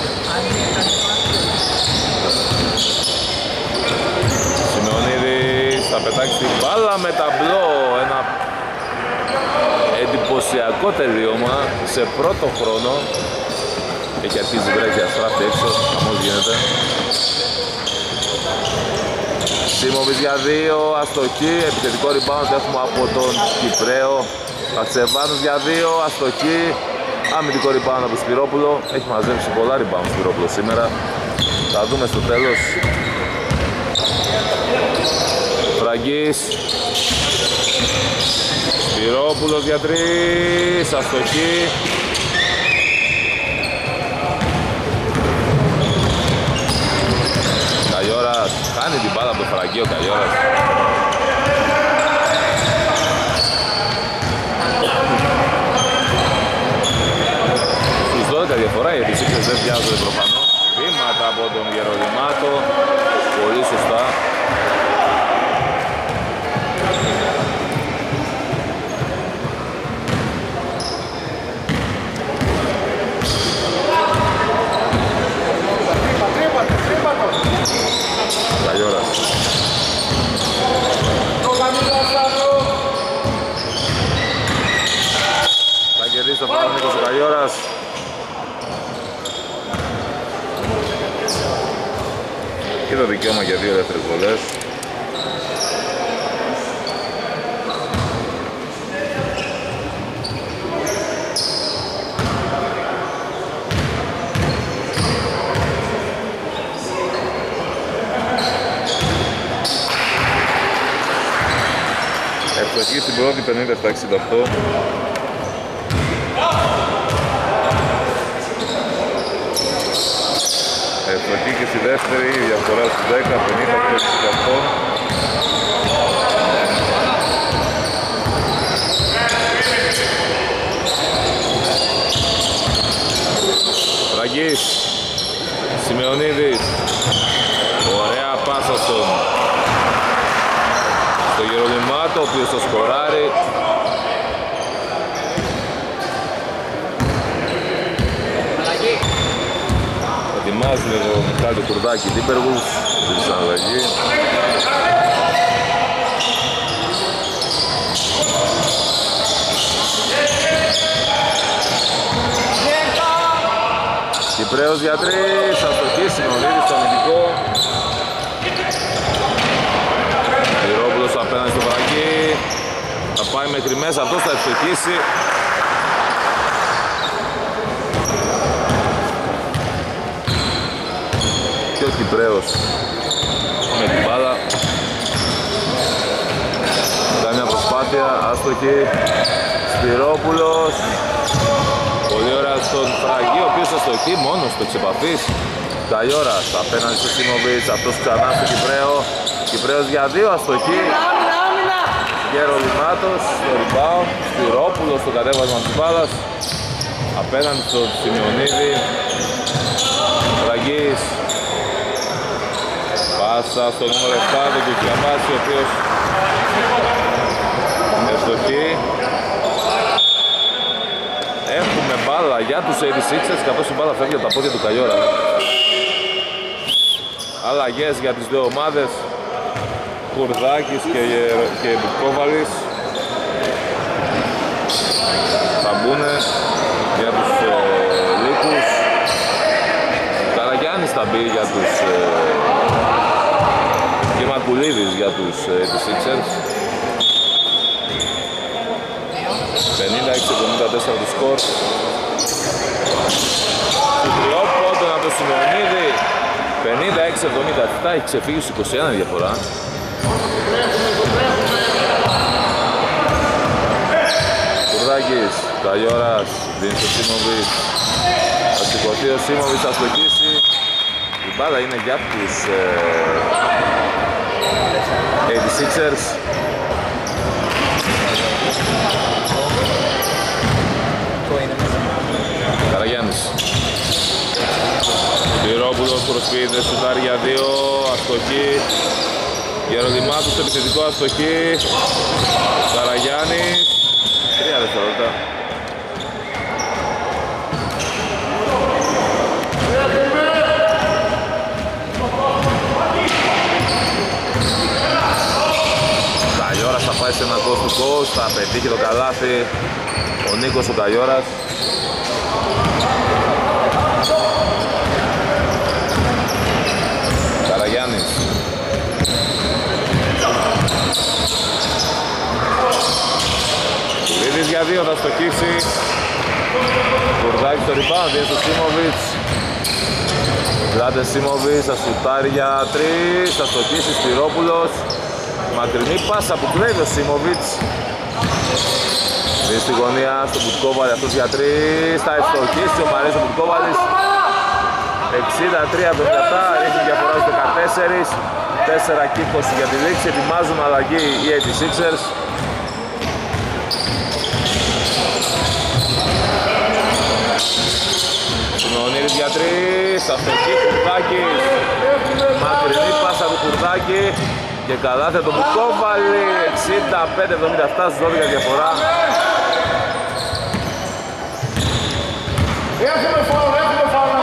Σημεωνίδης θα πετάξει την μπάλα με ταμπλό. Ένα εντυπωσιακό τελείωμα σε πρώτο χρόνο. Έχει αρχίσει η βρέχεια, στράφτη έξω, αμώς γίνεται. Σίμοβιτς για δύο, αστοχή, επιθετικό rebound έχουμε από τον Κυπραίο. Παξεβάνος για δύο, αστοχή, αμυντικό rebound από Σπυρόπουλο. Έχει μαζέψει πολλά rebound Σπυρόπουλο σήμερα. Θα δούμε στο τέλος. Φραγκής. Σπυρόπουλος για τρεις, αστοχή. Καγιώρας, κάνει την μπάλα από το Φραγκή ο Καγιώρας. Στους δώδεκα διαφορά γιατί οι Sixers δεν πιάζονται προφανώς. Βήματα από τον Γερολιμάτο, πολύ σωστά. Καγιώρας. Θα κερδίσει το Παναθηναϊκός ο Καγιώρας. Και το δικαίωμα για δύο ελεύθερες βολές. Ευστοχή στην πρώτη πενήντα επτά εξήντα οκτώ. Ευστοχή και στη δεύτερη, η διαφορά στους δέκα, πενήντα εξήντα οκτώ. Φραγκής, Σημεωνίδης, ωραία πάσα στον στο Γερολιμάτο, ο οποίος το σκοράρει. Ετοιμάζει με το Μιχάλη το Κουρδάκι Τίπεργους, την αλλαγή. Κυπρέος για τρεις, αστοχή, Σημεωνίδης στο αμυντικό. Πυρόπουλος απέναντι στο Φραγκή. Θα πάει μέχρι μέσα, αυτός θα ευτυχίσει. Και ο Κυπρέος με την μπάλα. Κάνει μια προσπάθεια, άστοχη. Σπυρόπουλος. Πολύ ωραία στον Φραγκή, ο οποίος αστοχή μόνος του εξ επαφής. Καγιώρας απέναντι στο Σίμοβιτς, αυτός ξανά στο Κυπραίο. Κυπρέος για δύο, αστοχή. Γερολιμάτος στο rebound. Σπυρόπουλος στο κατέβασμα της μπάλας. Απέναντι στον Σημεωνίδη. Φραγκής. Πάσα στο νούμερο επτά, τον Κουκιαμάση, ο οποίος με αστοχή. Έχουμε μπάλα για τους ογδόντα έξι, καθώς η μπάλα φεύγει από τα πόδια του Καγιώρα. Αλλαγές για τις δύο ομάδες. Κουρδάκης και, και Μπουκόβαλης θα μπουνε για τους ε, Λύκους. Καραγιάννης θα μπει για τους ε, Sixers. Κουρδάκης, Μπουκόβαλης. Αλλαγές για τους Sixers. Κουρδάκης και Μπουκόβαλης θα μπουνε για τους ε, Λύκους. Καραγιάννης θα μπει για τους ε, Λύκους. Καραγιάννης θα μπει για τους ε, Λύκους. Κακουλίδης για τους Sixers. πενήντα έξι εβδομήντα τέσσερα το σκορ. Του τριόποντο από το Σιμεωνίδη. πενήντα έξι εβδομήντα επτά, έχει ξεφύγει στους είκοσι ένα διαφορά. Κουρδάκης, Καγιώρας, δίνει στο Σίμοβιτς. Θα σηκωθεί ο Σίμοβιτς, θα στοχίσει. Η μπάλα είναι για τους ε, Sixers. Καραγιάννης. Πυρόπουλος προσποιείται, σουτάρει για δύο, αστοχή. Γεροδημάτου στο επιθετικό, αστοχή. Καραγιάννης. Τρία δευτερόλεπτα. Καγιώρας θα πάει σε ένα coast to coast, θα πετύχει το καλάθι ο Νίκος ο Καγιώρας. Καραγιάννης. Κουλίδης για δύο, θα στοχίσει. Κουρδάκης στο rebound, είναι στο Σίμοβιτς. Βλάντε Σίμοβιτς, θα σουτάρει για τρεις, θα στοχίσει Σπυρόπουλος. Μακρινή πάσα που κλέβει ο Σίμοβιτς. Είναι στη γωνία, στο Μπουτκόβαλη, αυτός για τρεις, θα ευστοχίσει ο Μαρής ο Μπουτκόβαλης. εξήντα τρία εβδομήντα επτά, ρίχνει διαφορά στους δεκατέσσερα, τέσσερα και είκοσι για τη λήξη, ετοιμάζουν αλλαγή οι ογδόντα. Σιμεωνίδης για τρεις, αυτοκή Κουρδάκης, μακρινή πάσα του Κουρδάκη και καλάθι το Μπουτκόβαλη, εξήντα πέντε εβδομήντα επτά στους δώδεκα διαφορά. Έχουμε φάουλ, έχουμε φάουλ.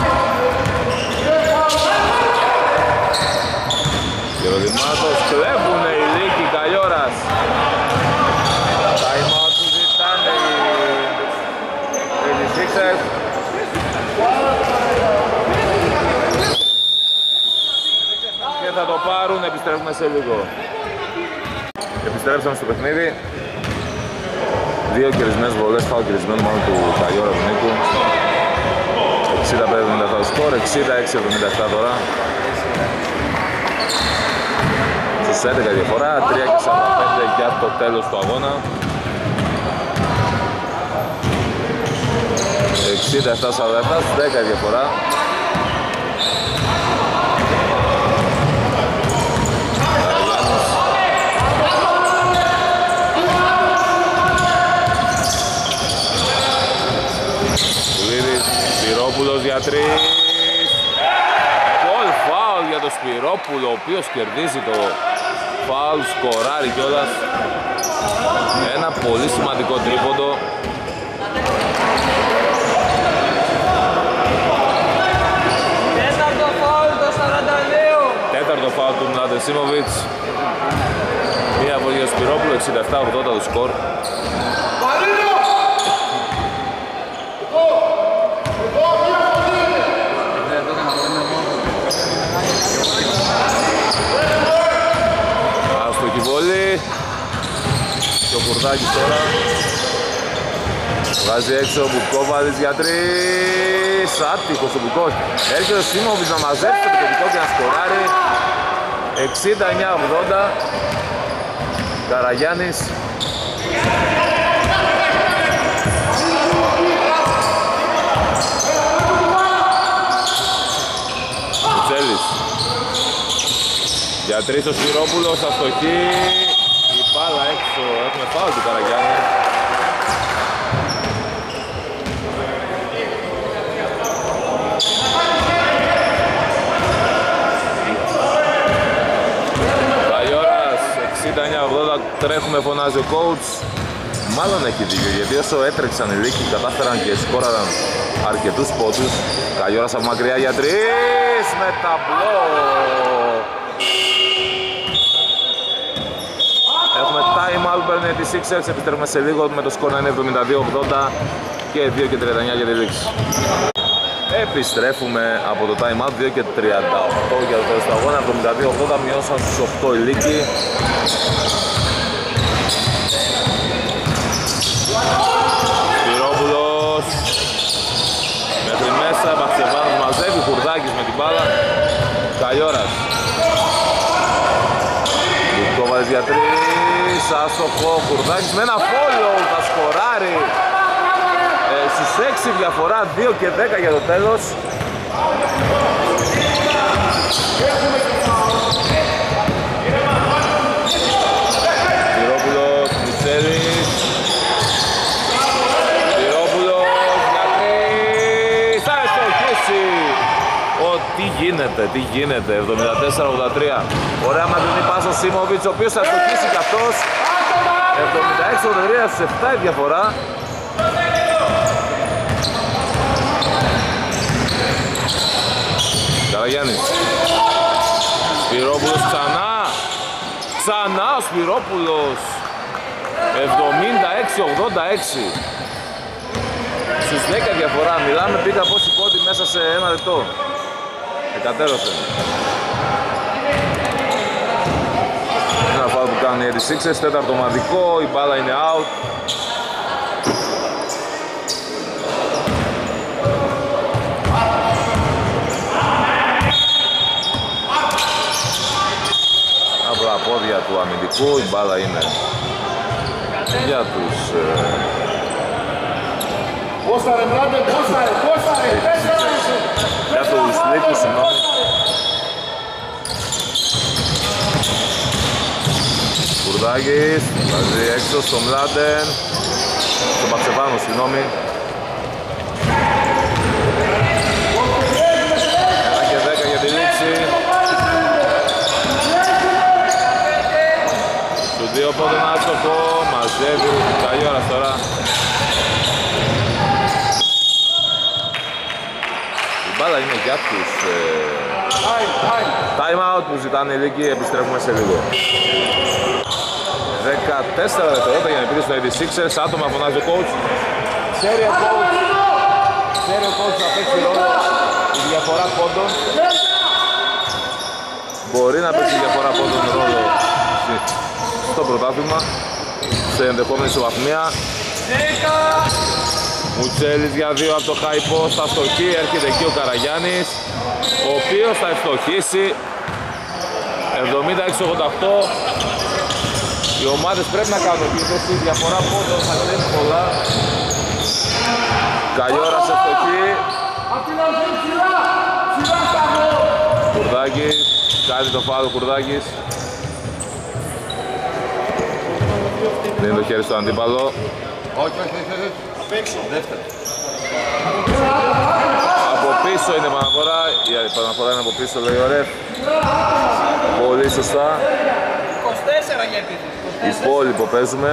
Γεροδημάτος, κλέβουνε οι Λύκοι, Καγιώρας. Time out του ζητάνε οι Sixers. Και θα το πάρουν, επιστρέφουμε σε λίγο. Επιστρέψαμε στο παιχνίδι. Δύο κερδισμένες βολές, φάουλ κερδισμένο μόνο του Καγιώρα του Νίκου. εξήντα πέντε εβδομήντα επτά το σκορ, εξήντα έξι εβδομήντα επτά τώρα. Στους έντεκα διαφορά, τρία και σαράντα πέντε για το τέλος του αγώνα. εξήντα επτά σαράντα επτά, στους δέκα διαφορά. Σπυρόπουλος για τρεις. Γκολ φάουλ για τον Σπυρόπουλο, ο οποίος κερδίζει το φάουλ, σκοράρει κιόλας. Ένα πολύ σημαντικό τρίποντο. Τέταρτο φάουλ το σαράντα δύο. Τέταρτο φάουλ του Μλάντε Σίμοβιτς. Μία από τον Σπυρόπουλο, εξήντα επτά ογδόντα το σκορ. Βολή και ο Κουρδάκης τώρα βγάζει έξω ο Μπουτκόβαλης για τρεις, άτυχος ο Μπουτκόβαλης. Έρχεται ο Σίμοβιτς να μαζέψει το επιθετικό και να σκοράρει. εξήντα εννιά ογδόντα. Καραγιάννης. Κουτσέλης. Για τρεις ο Σπυρόπουλος, αστοχή, η μπάλα έξω, έχουμε φάουλ του Καραγιάννη. Καγιώρας, εξήντα εννιά ογδόντα, τρέχουμε, φωνάζει ο coach. Μάλλον έχει δίκιο, γιατί όσο έτρεξαν οι Λύκοι κατάφεραν και σκόραραν αρκετούς πόντους. Καγιώρας από μακριά για τρεις, με ταμπλό. Έχουμε time out, παίρνει τη Sixers, επιστρέφουμε σε λίγο με το σκορ να είναι εβδομήντα δύο ογδόντα και δύο και τριάντα εννιά για τη λήξη. Επιστρέφουμε από το time out, δύο και τριάντα οκτώ για το τέλος του αγώνα, εβδομήντα δύο ογδόντα, μειώσαν στους οκτώ οι Λύκοι. Σπυρόπουλος μέχρι μέσα, Μπαξεβάνος μαζεύει, Κουρδάκης με την μπάλα, Καλιόρας. Λουκόβαλης για τρεις, άστοχο, Κουρδάκης με ένα follow, θα σκοράρει. Ε, στους έξι διαφορά, δύο και δέκα για το τέλος. Σπυρόπουλος, Μιτσέλης. Σπυρόπουλος, για τρεις, θα εστοχίσει. Ω, τι γίνεται, τι γίνεται, εβδομήντα τέσσερα ογδόντα τρία. Ωραία μακρινή πάσα ο Σίμοβιτς, ο οποίος θα εστοχίσει κι αυτός. εβδομήντα έξι ογδόντα τρία στους επτά η διαφορά. Καραγιάννης. Σπυρόπουλος ξανά. Ξανά ο Σπυρόπουλος. εβδομήντα έξι ογδόντα έξι. Στους δέκα διαφορά. Μιλάμε πίτα πως υπότι μέσα σε ένα λεπτό. Εκατέρωθε. Ένα φάουλ που κάνουν οι ογδόντα έξι, τέταρτο ομαδικό, η μπάλα είναι out. Πόδια του αμυντικού, η μπάλα είναι για τους Πόσα ρε μπράντε, πόσα ρε, πόσα ρε, για τους Λύκους, συγγνώμη. Κουρδάκης, βάζει έξω στο Μλάντεν, στον Παξεβάνο, συγγνώμη. Ένα και δέκα για τη λήξη. Δύο πόντων άστοχο, μαζεύει, καλή ώρα τώρα. Η μπάλα είναι για τους ε... time out που ζητάνε οι Λύκοι, επιστρέφουμε σε λίγο. δεκατέσσερα δευτερόλεπτα για να επίθεση του ογδόντα έξι, άτομα φωνάζει ο coach. Ξέρει ο coach, ξέρει ο coach να παίξει ρόλο η διαφορά πόντων. Μπορεί να παίξει η διαφορά πόντων ρόλο στο πρωτάθλημα, σε ενδεχόμενη ισοβαθμία. Μουτσέλης για δύο από το high post, θα στοχεί, έρχεται εκεί ο Καραγιάννης, ο οποίος θα ευστοχίσει. εβδομήντα έξι ογδόντα οκτώ. Οι ομάδες πρέπει να κάνουν επίθεση, διαφορά πόντων θα κλέψει πολλά. Καλιόρας ευστοχεί. Κουρδάκης, κάνει το φάουλ ο Κουρδάκης. Δίνει το χέρι στο αντίπαλο. Όχι, όχι, όχι, απ' έξω, δεύτερο. Από πίσω είναι επαναφορά, η επαναφορά είναι από πίσω, λέει ο ρεφ. Πολύ σωστά. είκοσι τέσσερα για επίθεση. Υπόλοιπο παίζουμε.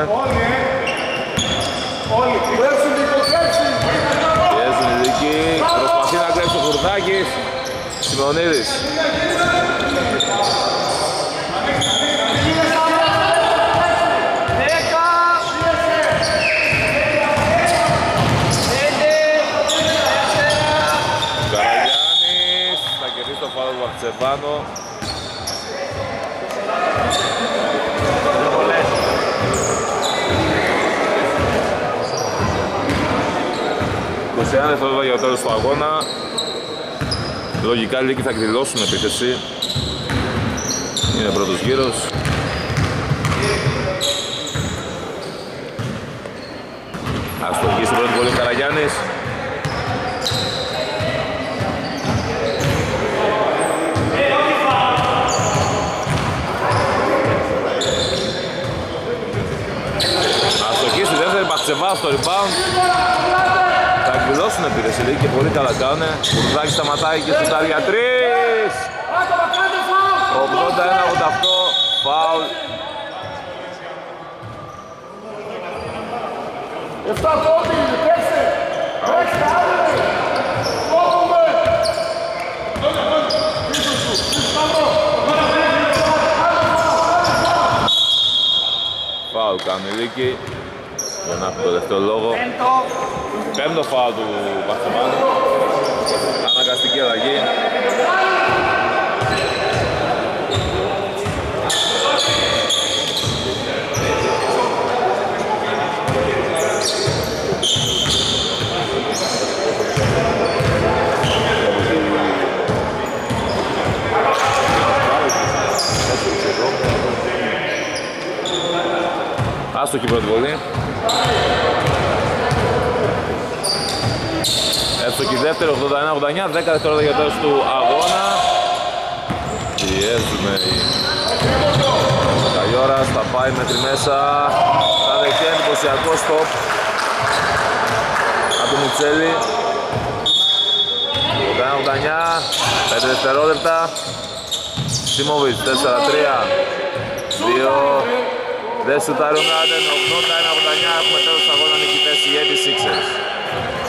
Πιέζουν οι Λύκοι, προσπαθεί να κλέψει ο Κουρδάκης. Σιμεωνίδης. Βαξεβάνο. είκοσι ένα δευτερόλεπτα για το τέλος του αγώνα. Λογικά οι Λύκοι θα εκδηλώσουν επίθεση. Είναι πρώτος γύρος. Αστοχή στην πρώτη βολή ο Καραγιάννης. Μπαξεβάνος στο rebound. Θα εκδηλώσουν επίθεση λέει και πολύ καλά κάνουν. Κουρδάκης σταματάει και στο τάρι για τρεις. ογδόντα ένα ογδόντα οκτώ. Φάουλ. εφτά πόντι, έξι. Φάουλ κάνει η Λύκη. Δεν έχω το δεύτερο λόγο. Πέμπτο φάουλ του Μπαξεβάνου. Αναγκαστική αλλαγή. Άστοχη πρώτη βολή. Εύστοχη δεύτερη, ογδόντα ένα ογδόντα εννιά, δέκα δευτερόλεπτα για το τέλος του αγώνα. Πιέζουμε οι Καγιώρας, θα πάει μέχρι μέσα. Θα δεχτεί εντυπωσιακό στοπ από τον Μουτσέλη. ογδόντα ένα ογδόντα εννιά, πέντε δευτερόλεπτα. Σίμοβιτς, τέσσερα τρία, δύο. Δεν σουτάρει ο Γκάντεν, ογδόντα ένα ογδόντα εννιά, έχουμε τέλος του αγώνα, νικητές οι ογδόντα έξι Sixers.